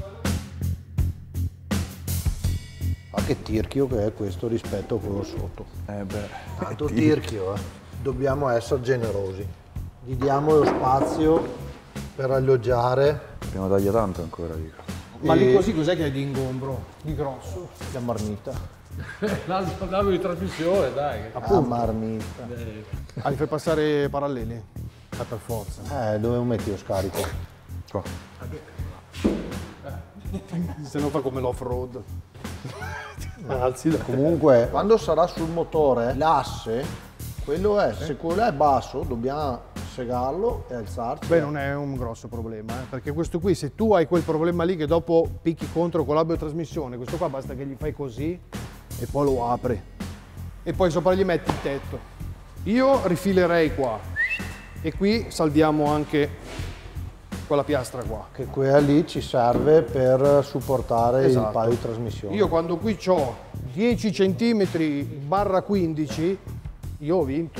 Ma che tirchio che è questo rispetto a quello sotto. Eh beh. Tanto tirchio, eh. Dobbiamo essere generosi. Gli diamo lo spazio per alloggiare Dobbiamo taglia tanto ancora, dico. Ma E- lì così cos'è che è di ingombro? Di grosso? la marmita. L'altro l'altro di trasmissione, dai. La marmita. Ah, li fai passare paralleli? Eh, per forza. Eh, dove metti lo scarico? Qua. Se no fa come l'off-road. Alzi da... Comunque, quando sarà sul motore, l'asse, quello è, se quello è basso, dobbiamo segarlo e alzarci. Beh, non è un grosso problema, eh, perché questo qui, se tu hai quel problema lì che dopo picchi contro con l'abio trasmissione, questo qua basta che gli fai così e poi lo apri. E poi sopra gli metti il tetto. Io rifilerei qua e qui salviamo anche quella piastra qua. Che quella lì ci serve per supportare Esatto. il paio di trasmissione. Io quando qui ho dieci centimetri barra quindici, io ho vinto.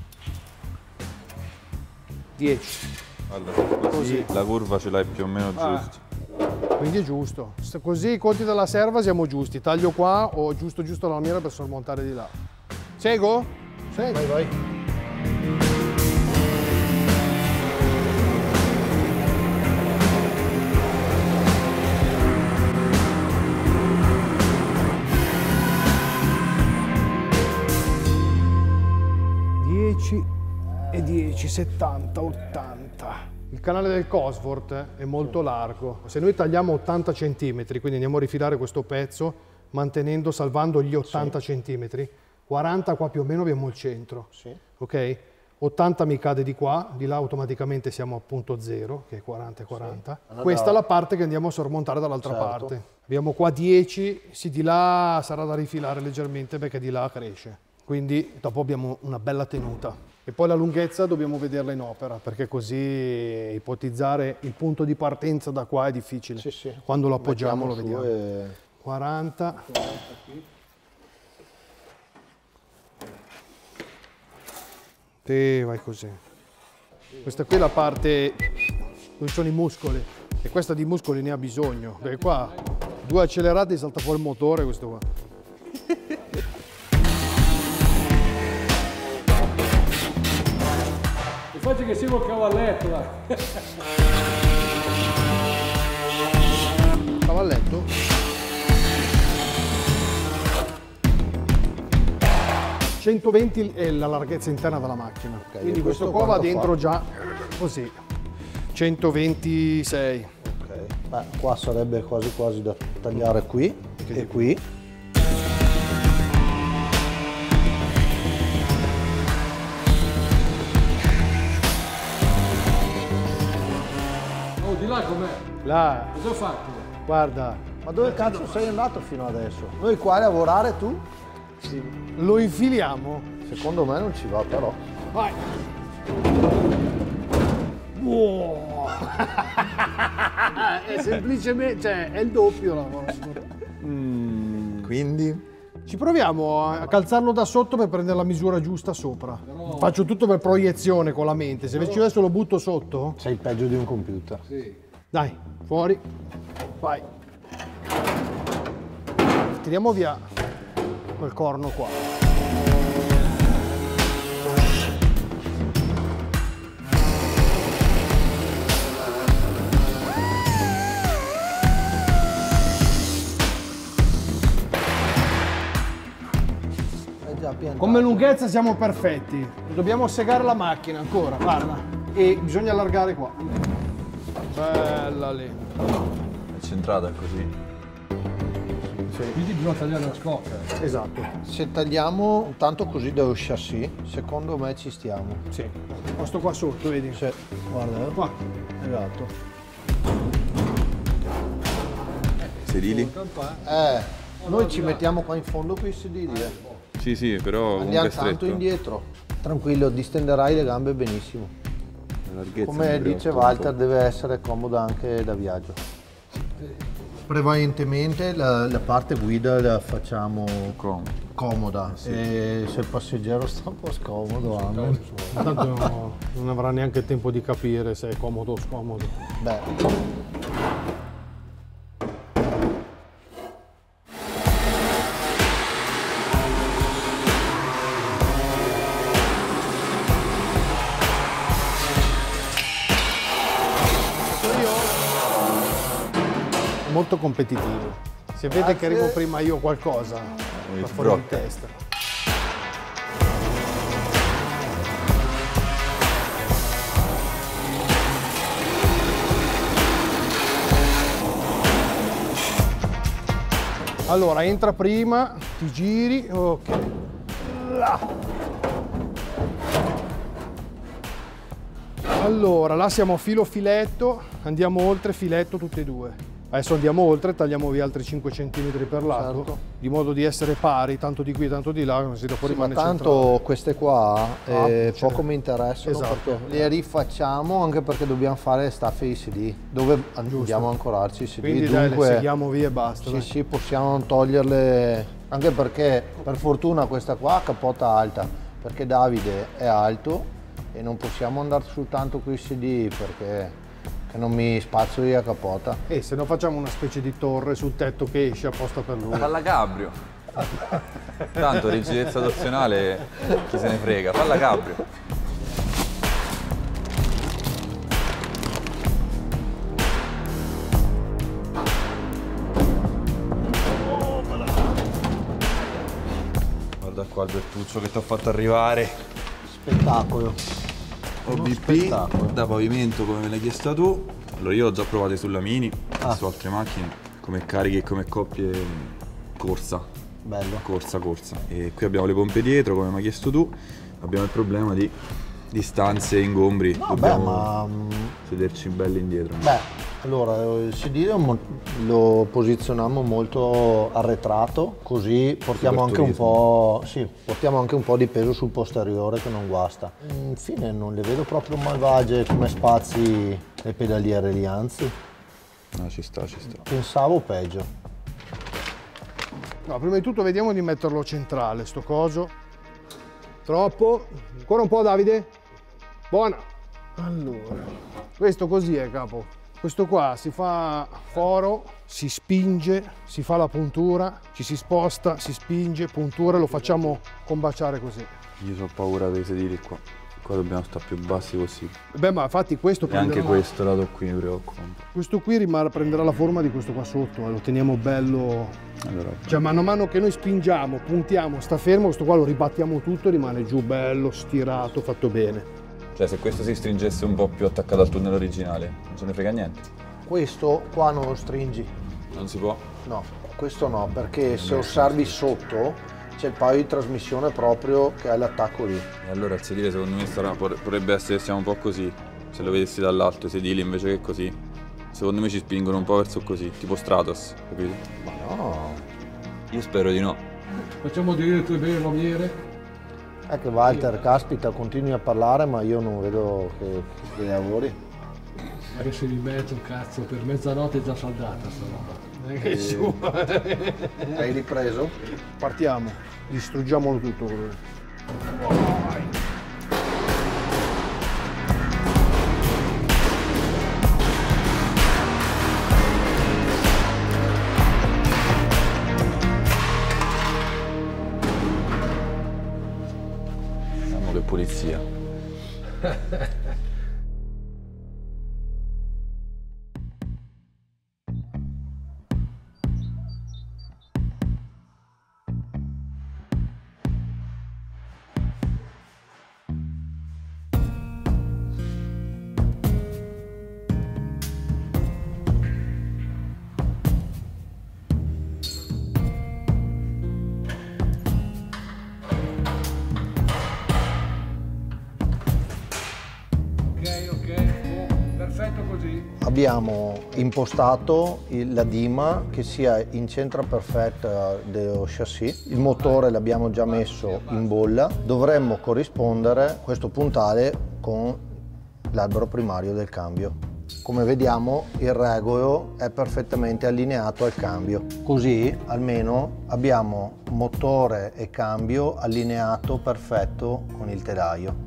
dieci. Allora, così la curva ce l'hai più o meno giusta. Quindi è giusto. Se così i conti della serva siamo giusti. Taglio qua o giusto giusto la mira per sormontare di là. Sego? Sego. Vai, vai. dieci e dieci, settanta, ottanta. Il canale del Cosworth è molto largo. Se noi tagliamo ottanta centimetri, quindi andiamo a rifilare questo pezzo, mantenendo, salvando gli ottanta centimetri, quaranta qua più o meno abbiamo il centro. Sì. Ok? ottanta mi cade di qua, di là automaticamente siamo a punto zero, che è quaranta e quaranta. Sì. Questa è la parte che andiamo a sormontare dall'altra Certo. parte. Abbiamo qua dieci, sì, di là sarà da rifilare leggermente perché di là cresce. Quindi dopo abbiamo una bella tenuta. E poi la lunghezza dobbiamo vederla in opera, perché così ipotizzare il punto di partenza da qua è difficile. Sì, sì. Quando lo appoggiamo lo Mettiamo vediamo. su e- quaranta. E vai così. Questa qui è la parte dove sono i muscoli. E questa di muscoli ne ha bisogno. Perché qua due accelerate salta fuori il motore questo qua. Mi faccio che siamo il cavalletto là. Cavalletto? centoventi è la larghezza interna della macchina. Ok, Quindi e questo questo qua va quanto dentro fa? già così. centoventisei. Ok. Beh, qua sarebbe quasi quasi da tagliare qui e qui. Oh, di là com'è? Là, Cosa ho fatto? guarda, Ma dove cazzo sei andato fino adesso? Noi qua a lavorare tu? lo infiliamo. Secondo me non ci va però. Vai. Wow. È semplicemente, cioè, è il doppio la Quindi? Ci proviamo a calzarlo da sotto per prendere la misura giusta sopra. Faccio tutto per proiezione con la mente. Se invece adesso lo butto sotto, Sei peggio di un computer. Sì. dai, fuori. Vai. Tiriamo via quel corno qua. È già piantato. Come lunghezza siamo perfetti. Dobbiamo segare la macchina ancora, guarda. E bisogna allargare qua. Bella lì. È centrata così. Quindi bisogna tagliare la scocca. Esatto. Se tagliamo tanto così dello chassis, secondo me ci stiamo. Sì. Questo qua sotto, vedi? Sì, guarda, Qua. esatto. Sedili? Eh, noi ci mettiamo qua in fondo con i sedili, eh. Sì, sì, però comunque Andiamo è tanto stretto. indietro. Tranquillo, distenderai le gambe benissimo. La larghezza Come mi dice preoccupa un Walter, deve essere comoda anche da viaggio. Prevalentemente la, la parte guida la facciamo po'. Comodo. comoda e se il passeggero sta un po' scomodo, amen. Tanto no, non avrà neanche tempo di capire se è comodo o scomodo. Beh, Molto competitivo. Se vede che arrivo prima io qualcosa, va fuori di sbrocca. testa. Allora, entra prima, ti giri, ok. Là. Allora, là siamo a filo filetto, andiamo oltre filetto tutti e due. Adesso andiamo oltre, tagliamo via altri cinque centimetri per lato, Certo. di modo di essere pari, tanto di qui, tanto di là, così dopo sì, ma rimane tanto centrale. queste qua Ah, eh, cioè, poco mi interessano esatto. perché le rifacciamo anche perché dobbiamo fare le staffe di C D dove andiamo a ancorarci i C D. Quindi dai, le Dunque, seghiamo via e basta. sì, dai. sì, possiamo non toglierle, anche perché per fortuna questa qua ha capota alta, perché Davide è alto e non possiamo andare su tanto con i C D perché che non mi spazzoli la capota. E se no facciamo una specie di torre sul tetto che esce apposta per lui. Falla cabrio. Tanto rigidezza adozionale, chi se ne frega, falla cabrio. Guarda qua Albertuccio che ti ho fatto arrivare. Spettacolo. O Uno B P spettacolo. da pavimento come me l'hai chiesto tu. Allora io ho già provato sulla Mini, Ah. su altre macchine, come cariche e come coppie corsa, Bello. corsa, corsa. E qui abbiamo le pompe dietro come mi hai chiesto tu, abbiamo il problema di distanze e ingombri, No, beh, dobbiamo ma mm, sederci belli indietro. beh, allora il C D lo, mo- lo posizioniamo molto arretrato, così portiamo Super anche un turismo. po', sì, portiamo anche un po' di peso sul posteriore che non guasta. Infine non le vedo proprio malvagie come spazi le pedaliere lì, anzi, No, ci sta, ci sta. pensavo peggio. No, prima di tutto vediamo di metterlo centrale, sto coso. Troppo. Ancora un po', Davide? Buona. Allora, questo così è, capo. Questo qua si fa foro, si spinge, si fa la puntura, ci si sposta, si spinge, puntura, lo facciamo combaciare così. Io ho paura dei sedili qua, qua dobbiamo stare più bassi possibile. Beh, ma infatti questo E anche prenderà- questo lato qui mi preoccupa un po'. Questo qui rimarrà, prenderà la forma di questo qua sotto, eh, lo teniamo bello. Allora, Cioè, mano a mano che noi spingiamo, puntiamo, sta fermo, questo qua lo ribattiamo tutto, rimane giù bello, stirato, fatto bene. cioè se questo si stringesse un po' più attaccato al tunnel originale, non ce ne frega niente. Questo qua non lo stringi, Non si può? no, questo no, perché se osservi sotto c'è il paio di trasmissione proprio che ha l'attacco lì. E allora il sedile secondo me sarà, potrebbe essere siamo un po' così. Se lo vedessi dall'alto i sedili invece che così. Secondo me ci spingono un po' verso così, tipo Stratos, capito? Ma no, Io spero di no. Facciamo dire le tue belle lamiere. è che Walter, caspita, continui a parlare ma io non vedo che, che lavori. Adesso di mezzo, cazzo, per mezzanotte è già saldata sta roba. Che su. Hai ripreso? Partiamo, distruggiamolo tutto. quello lì. Mamma che pulizia. abbiamo impostato il, la dima che sia in centro perfetta dello chassis, il motore l'abbiamo già messo in bolla, dovremmo corrispondere questo puntale con l'albero primario del cambio. Come vediamo il regolo è perfettamente allineato al cambio, così almeno abbiamo motore e cambio allineato perfetto con il telaio.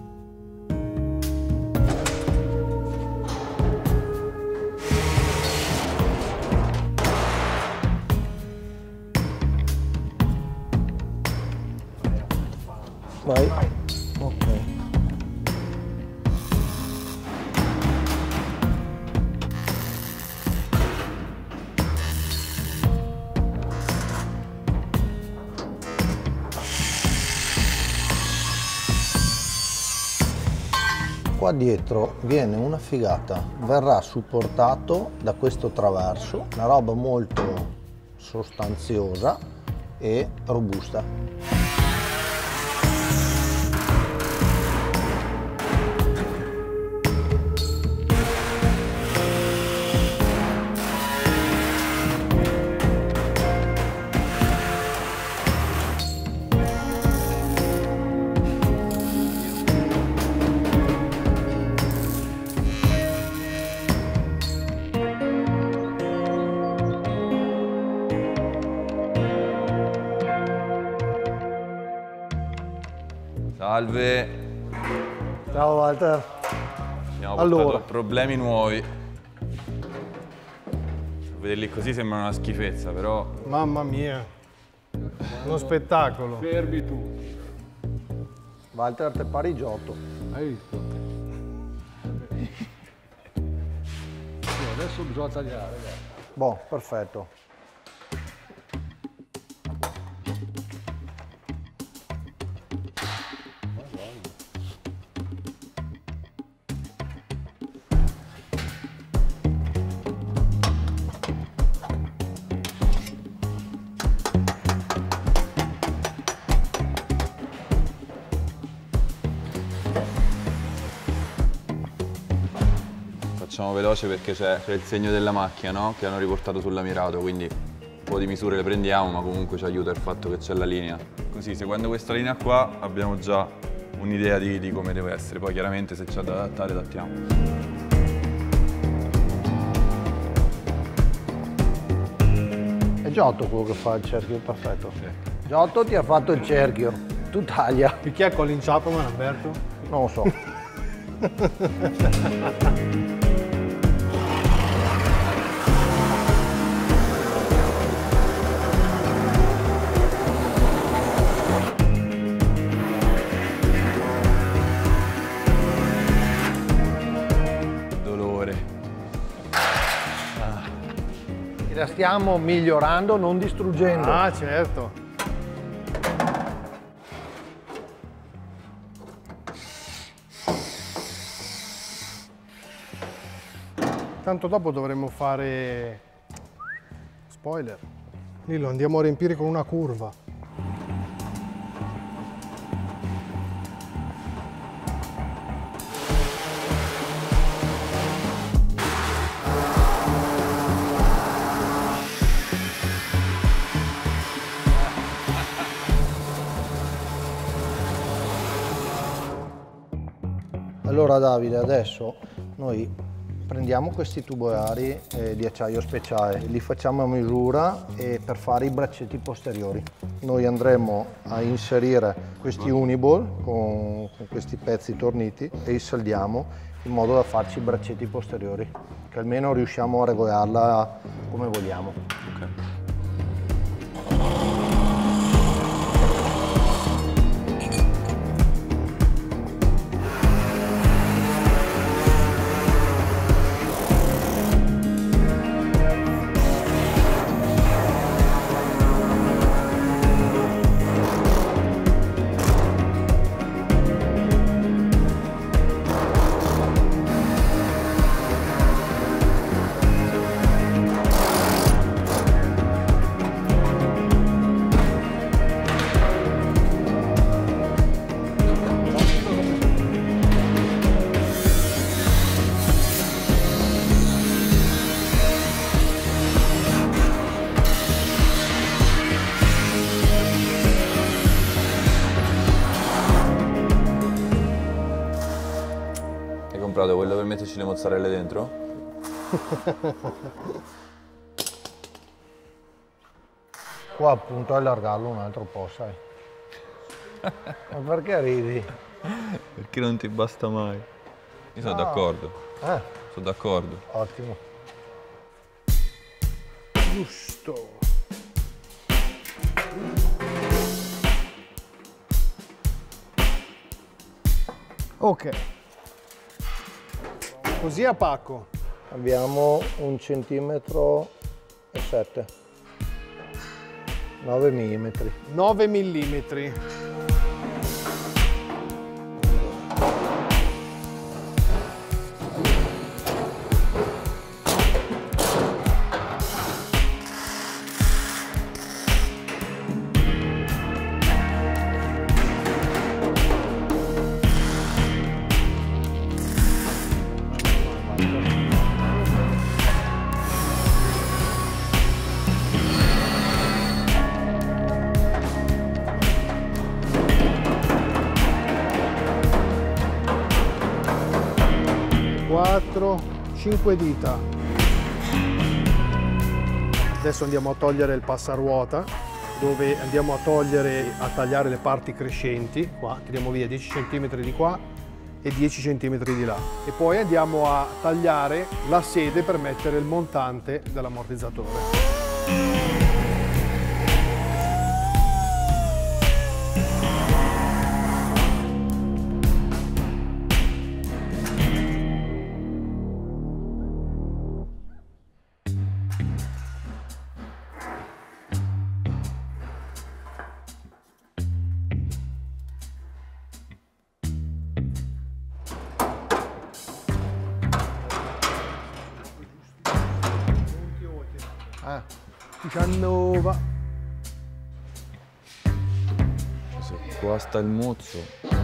Vai. Ok. Qua dietro viene una figata, verrà supportato da questo traverso, una roba molto sostanziosa e robusta. Salve. Ciao Walter. Abbiamo Allora. portato problemi nuovi. A vederli così sembra una schifezza, però... Mamma mia, uno spettacolo. Fermi tu. Walter, te pari Giotto. Hai visto? Sì, adesso bisogna tagliare, guarda. Boh, perfetto. Facciamo veloce perché c'è il segno della macchina, no? Che hanno riportato sulla Mirato, quindi un po' di misure le prendiamo, ma comunque ci aiuta il fatto che c'è la linea. Così, seguendo questa linea qua, abbiamo già un'idea di, di come deve essere. Poi chiaramente se c'è da adattare, adattiamo. È Giotto quello che fa il cerchio perfetto. Sì. Giotto ti ha fatto il cerchio, tu taglia. E chi ha cominciato, Alberto? Non lo so. Dolore. Ah. La stiamo migliorando, non distruggendo. Ah, certo. Tanto dopo dovremmo fare... Spoiler. Lì lo andiamo a riempire con una curva. Allora Davide, adesso noi prendiamo questi tubolari eh, di acciaio speciale, li facciamo a misura e per fare i braccetti posteriori. Noi andremo a inserire questi uniball con, con questi pezzi torniti e li saldiamo in modo da farci i braccetti posteriori, che almeno riusciamo a regolarla come vogliamo. Okay. per metterci le mozzarelle dentro? Qua appunto allargarlo un altro po', sai. Ma perché ridi? Perché non ti basta mai. Io sono no. d'accordo. Eh. Sono d'accordo. Ottimo. Giusto. Ok. Così a pacco. Abbiamo un centimetro e sette. nove millimetri. nove millimetri. quattro, cinque dita. Adesso andiamo a togliere il passaruota, dove andiamo a togliere, a tagliare le parti crescenti. Qua tiriamo via dieci centimetri di qua e dieci centimetri di là. E poi andiamo a tagliare la sede per mettere il montante dell'ammortizzatore. diciannove. Se qua sta il mozzo.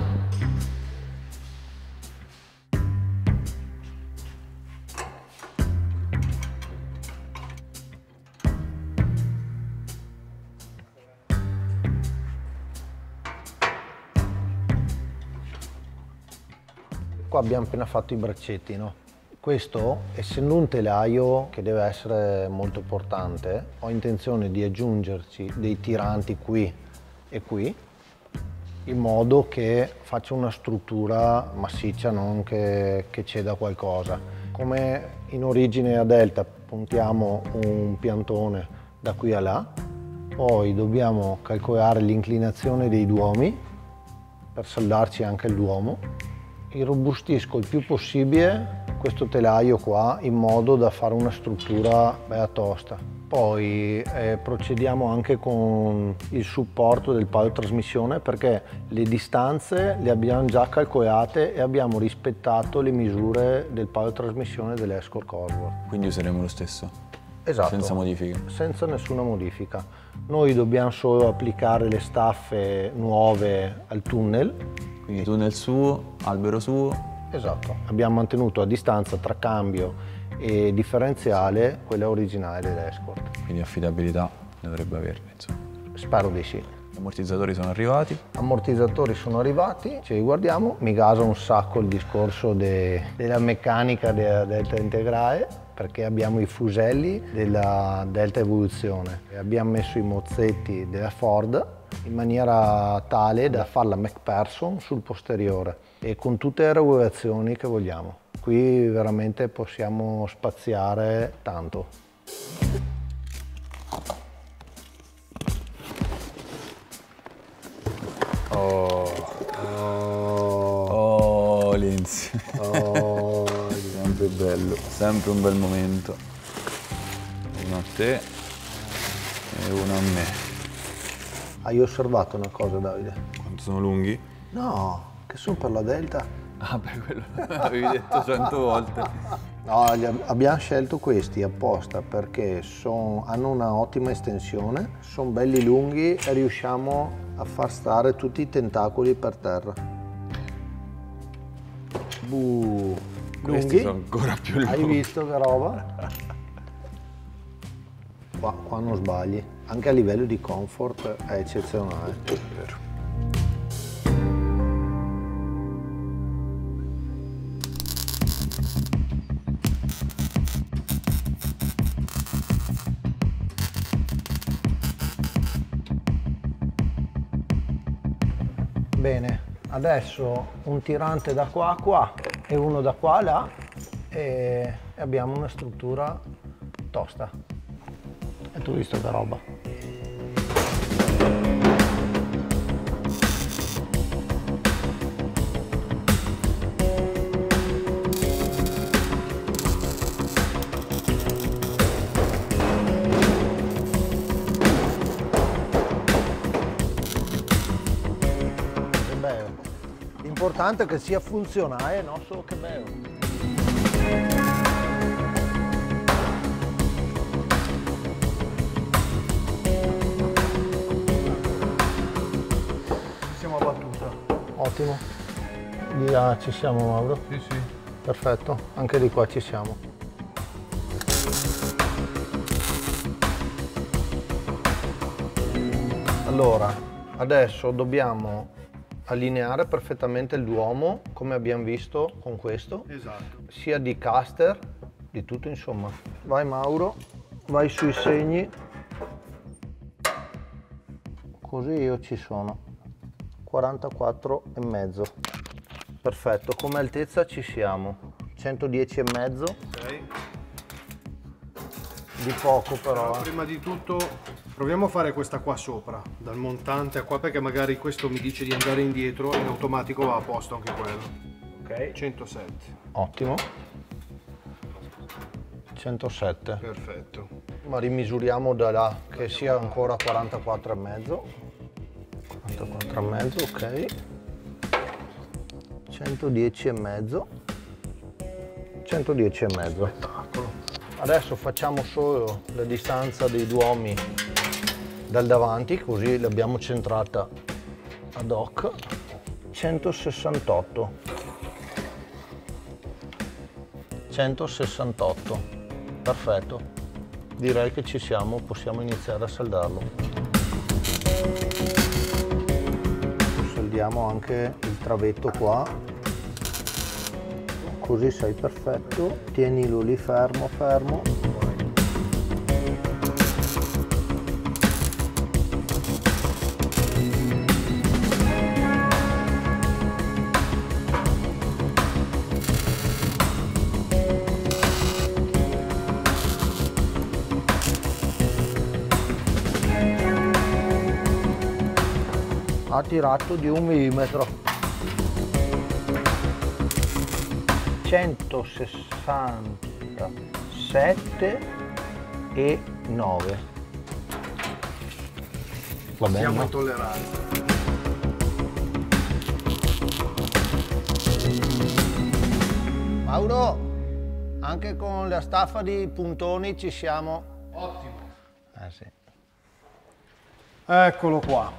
Qua abbiamo appena fatto i braccetti, no? Questo, essendo un telaio che deve essere molto portante, ho intenzione di aggiungerci dei tiranti qui e qui, in modo che faccia una struttura massiccia, non che, che ceda qualcosa. Come in origine a delta puntiamo un piantone da qui a là, poi dobbiamo calcolare l'inclinazione dei duomi per saldarci anche il duomo. Irrobustisco il più possibile questo telaio qua in modo da fare una struttura bella tosta. Poi eh, procediamo anche con il supporto del palo trasmissione, perché le distanze le abbiamo già calcolate e abbiamo rispettato le misure del palo trasmissione dell'Escort Cosworth. Quindi useremo lo stesso? Esatto. Senza modifiche? Senza nessuna modifica. Noi dobbiamo solo applicare le staffe nuove al tunnel. Quindi tunnel suo, albero suo. Esatto, abbiamo mantenuto a distanza tra cambio e differenziale quella originale dell'Escort. Quindi affidabilità dovrebbe averne, insomma. Spero di sì. Gli ammortizzatori sono arrivati? Ammortizzatori sono arrivati, ce li guardiamo. Mi gasa un sacco il discorso de, della meccanica della Delta Integrale, perché abbiamo i fuselli della Delta Evoluzione e abbiamo messo i mozzetti della Ford in maniera tale da fare la MacPherson sul posteriore e con tutte le regolazioni che vogliamo. Qui veramente possiamo spaziare tanto. Oh, oh, oh Linz. Oh, sempre bello, sempre un bel momento. Uno a te e uno a me. Hai osservato una cosa, Davide? Quanto sono lunghi? No, che sono per la Delta. Ah, per quello l'avevi detto cento volte. No, abbiamo scelto questi apposta perché son, hanno una ottima estensione, sono belli lunghi e riusciamo a far stare tutti i tentacoli per terra. Buh, questi lunghi. sono ancora più lunghi. Hai visto che roba? Qua, qua non sbagli, anche a livello di comfort è eccezionale. Vero. Bene, adesso un tirante da qua a qua e uno da qua a là e abbiamo una struttura tosta. E tu hai visto che roba? L'importante è che sia funzionale, non solo che bello. Siamo abbattuta. Ottimo. Di là ci siamo, Mauro? Sì, sì. Perfetto, anche di qua ci siamo. Allora, adesso dobbiamo allineare perfettamente il duomo, come abbiamo visto con questo. Esatto. Sia di caster, di tutto insomma. Vai Mauro, vai sui segni. Così io ci sono. quarantaquattro e mezzo. Perfetto, come altezza ci siamo. centodieci e mezzo. Ok. Di poco però. Allora, prima di tutto proviamo a fare questa qua sopra, dal montante a qua, perché magari questo mi dice di andare indietro e in automatico va a posto anche quello. Ok. centosette. Ottimo. centosette. Perfetto. Ma rimisuriamo da là, che sia ancora quarantaquattro e mezzo. quarantaquattro e mezzo, ok. centodieci e mezzo. centodieci e mezzo. Spettacolo. Adesso facciamo solo la distanza dei duomi dal davanti, così l'abbiamo centrata ad hoc. centosessantotto. centosessantotto. Perfetto. Direi che ci siamo, possiamo iniziare a saldarlo. Saldiamo anche il travetto qua. Così sei perfetto, tienilo lì fermo, fermo. Ha tirato di un millimetro. centosessantasette e nove. Va bene. Siamo No? tolleranti. Mauro, anche con la staffa di puntoni ci siamo. Ottimo. Eh sì. Eccolo qua.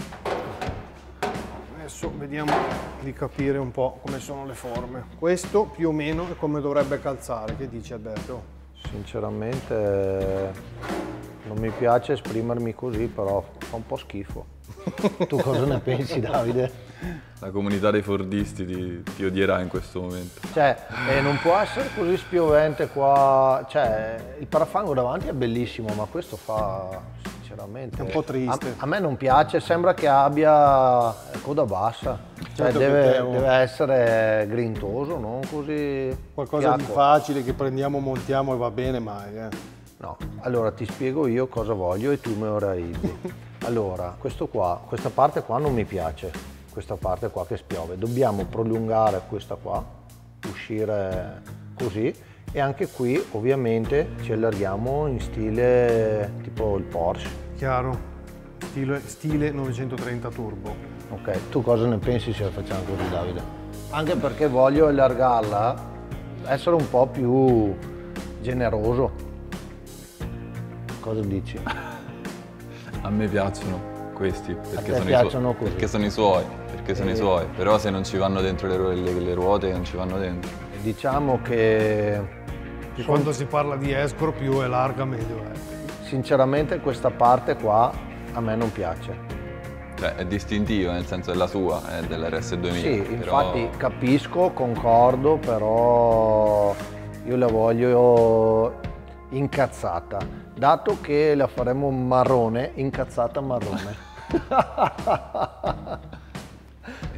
Adesso vediamo di capire un po' come sono le forme. Questo più o meno è come dovrebbe calzare. Che dici Alberto? Sinceramente non mi piace esprimermi così, però fa un po' schifo. Tu cosa ne pensi, Davide? La comunità dei fordisti ti, ti odierà in questo momento. Cioè, eh, non può essere così spiovente qua. Cioè, il parafango davanti è bellissimo, ma questo fa sinceramente. È un po' triste. A, a me non piace, sembra che abbia coda bassa. Cioè, Certo, deve, perché è un- deve essere grintoso, non così. Qualcosa di fiacco. facile che prendiamo, montiamo e va bene mai. Eh. No, allora ti spiego io cosa voglio e tu me lo realizzi. Allora, questo qua, questa parte qua non mi piace, questa parte qua che spiove. Dobbiamo prolungare questa qua, uscire così, e anche qui ovviamente ci allarghiamo in stile tipo il Porsche. Chiaro. Stile, stile novecentotrenta turbo. Ok, tu cosa ne pensi se la facciamo così, Davide? Anche perché voglio allargarla, essere un po' più generoso. Cosa dici? A me piacciono questi, perché, te sono, piacciono i suoi, così? perché sono i suoi, perché sono Eh. i suoi, però se non ci vanno dentro le, ru- le- le ruote non ci vanno dentro. Diciamo che E quando si parla di escro più è larga meglio è. sinceramente questa parte qua a me non piace. Cioè è distintiva, nel senso è la sua, è dell'R S duemila. Sì, però- infatti capisco, concordo, però io la voglio incazzata. Dato che la faremo marrone, incazzata marrone.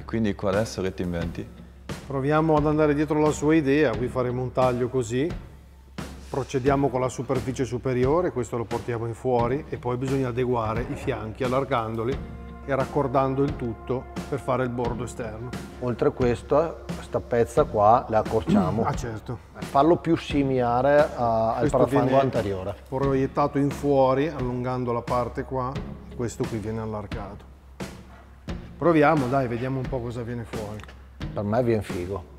quindi qua adesso che ti inventi? Proviamo ad andare dietro la sua idea, qui faremo un taglio così, procediamo con la superficie superiore, questo lo portiamo in fuori e poi bisogna adeguare i fianchi allargandoli e raccordando il tutto per fare il bordo esterno. Oltre a questo, questa pezza qua la accorciamo. Ah certo. Farlo più similare a- al Questo parafango viene anteriore. proiettato in fuori, allungando la parte qua, questo qui viene allargato. Proviamo, dai, vediamo un po' cosa viene fuori. Per me viene figo.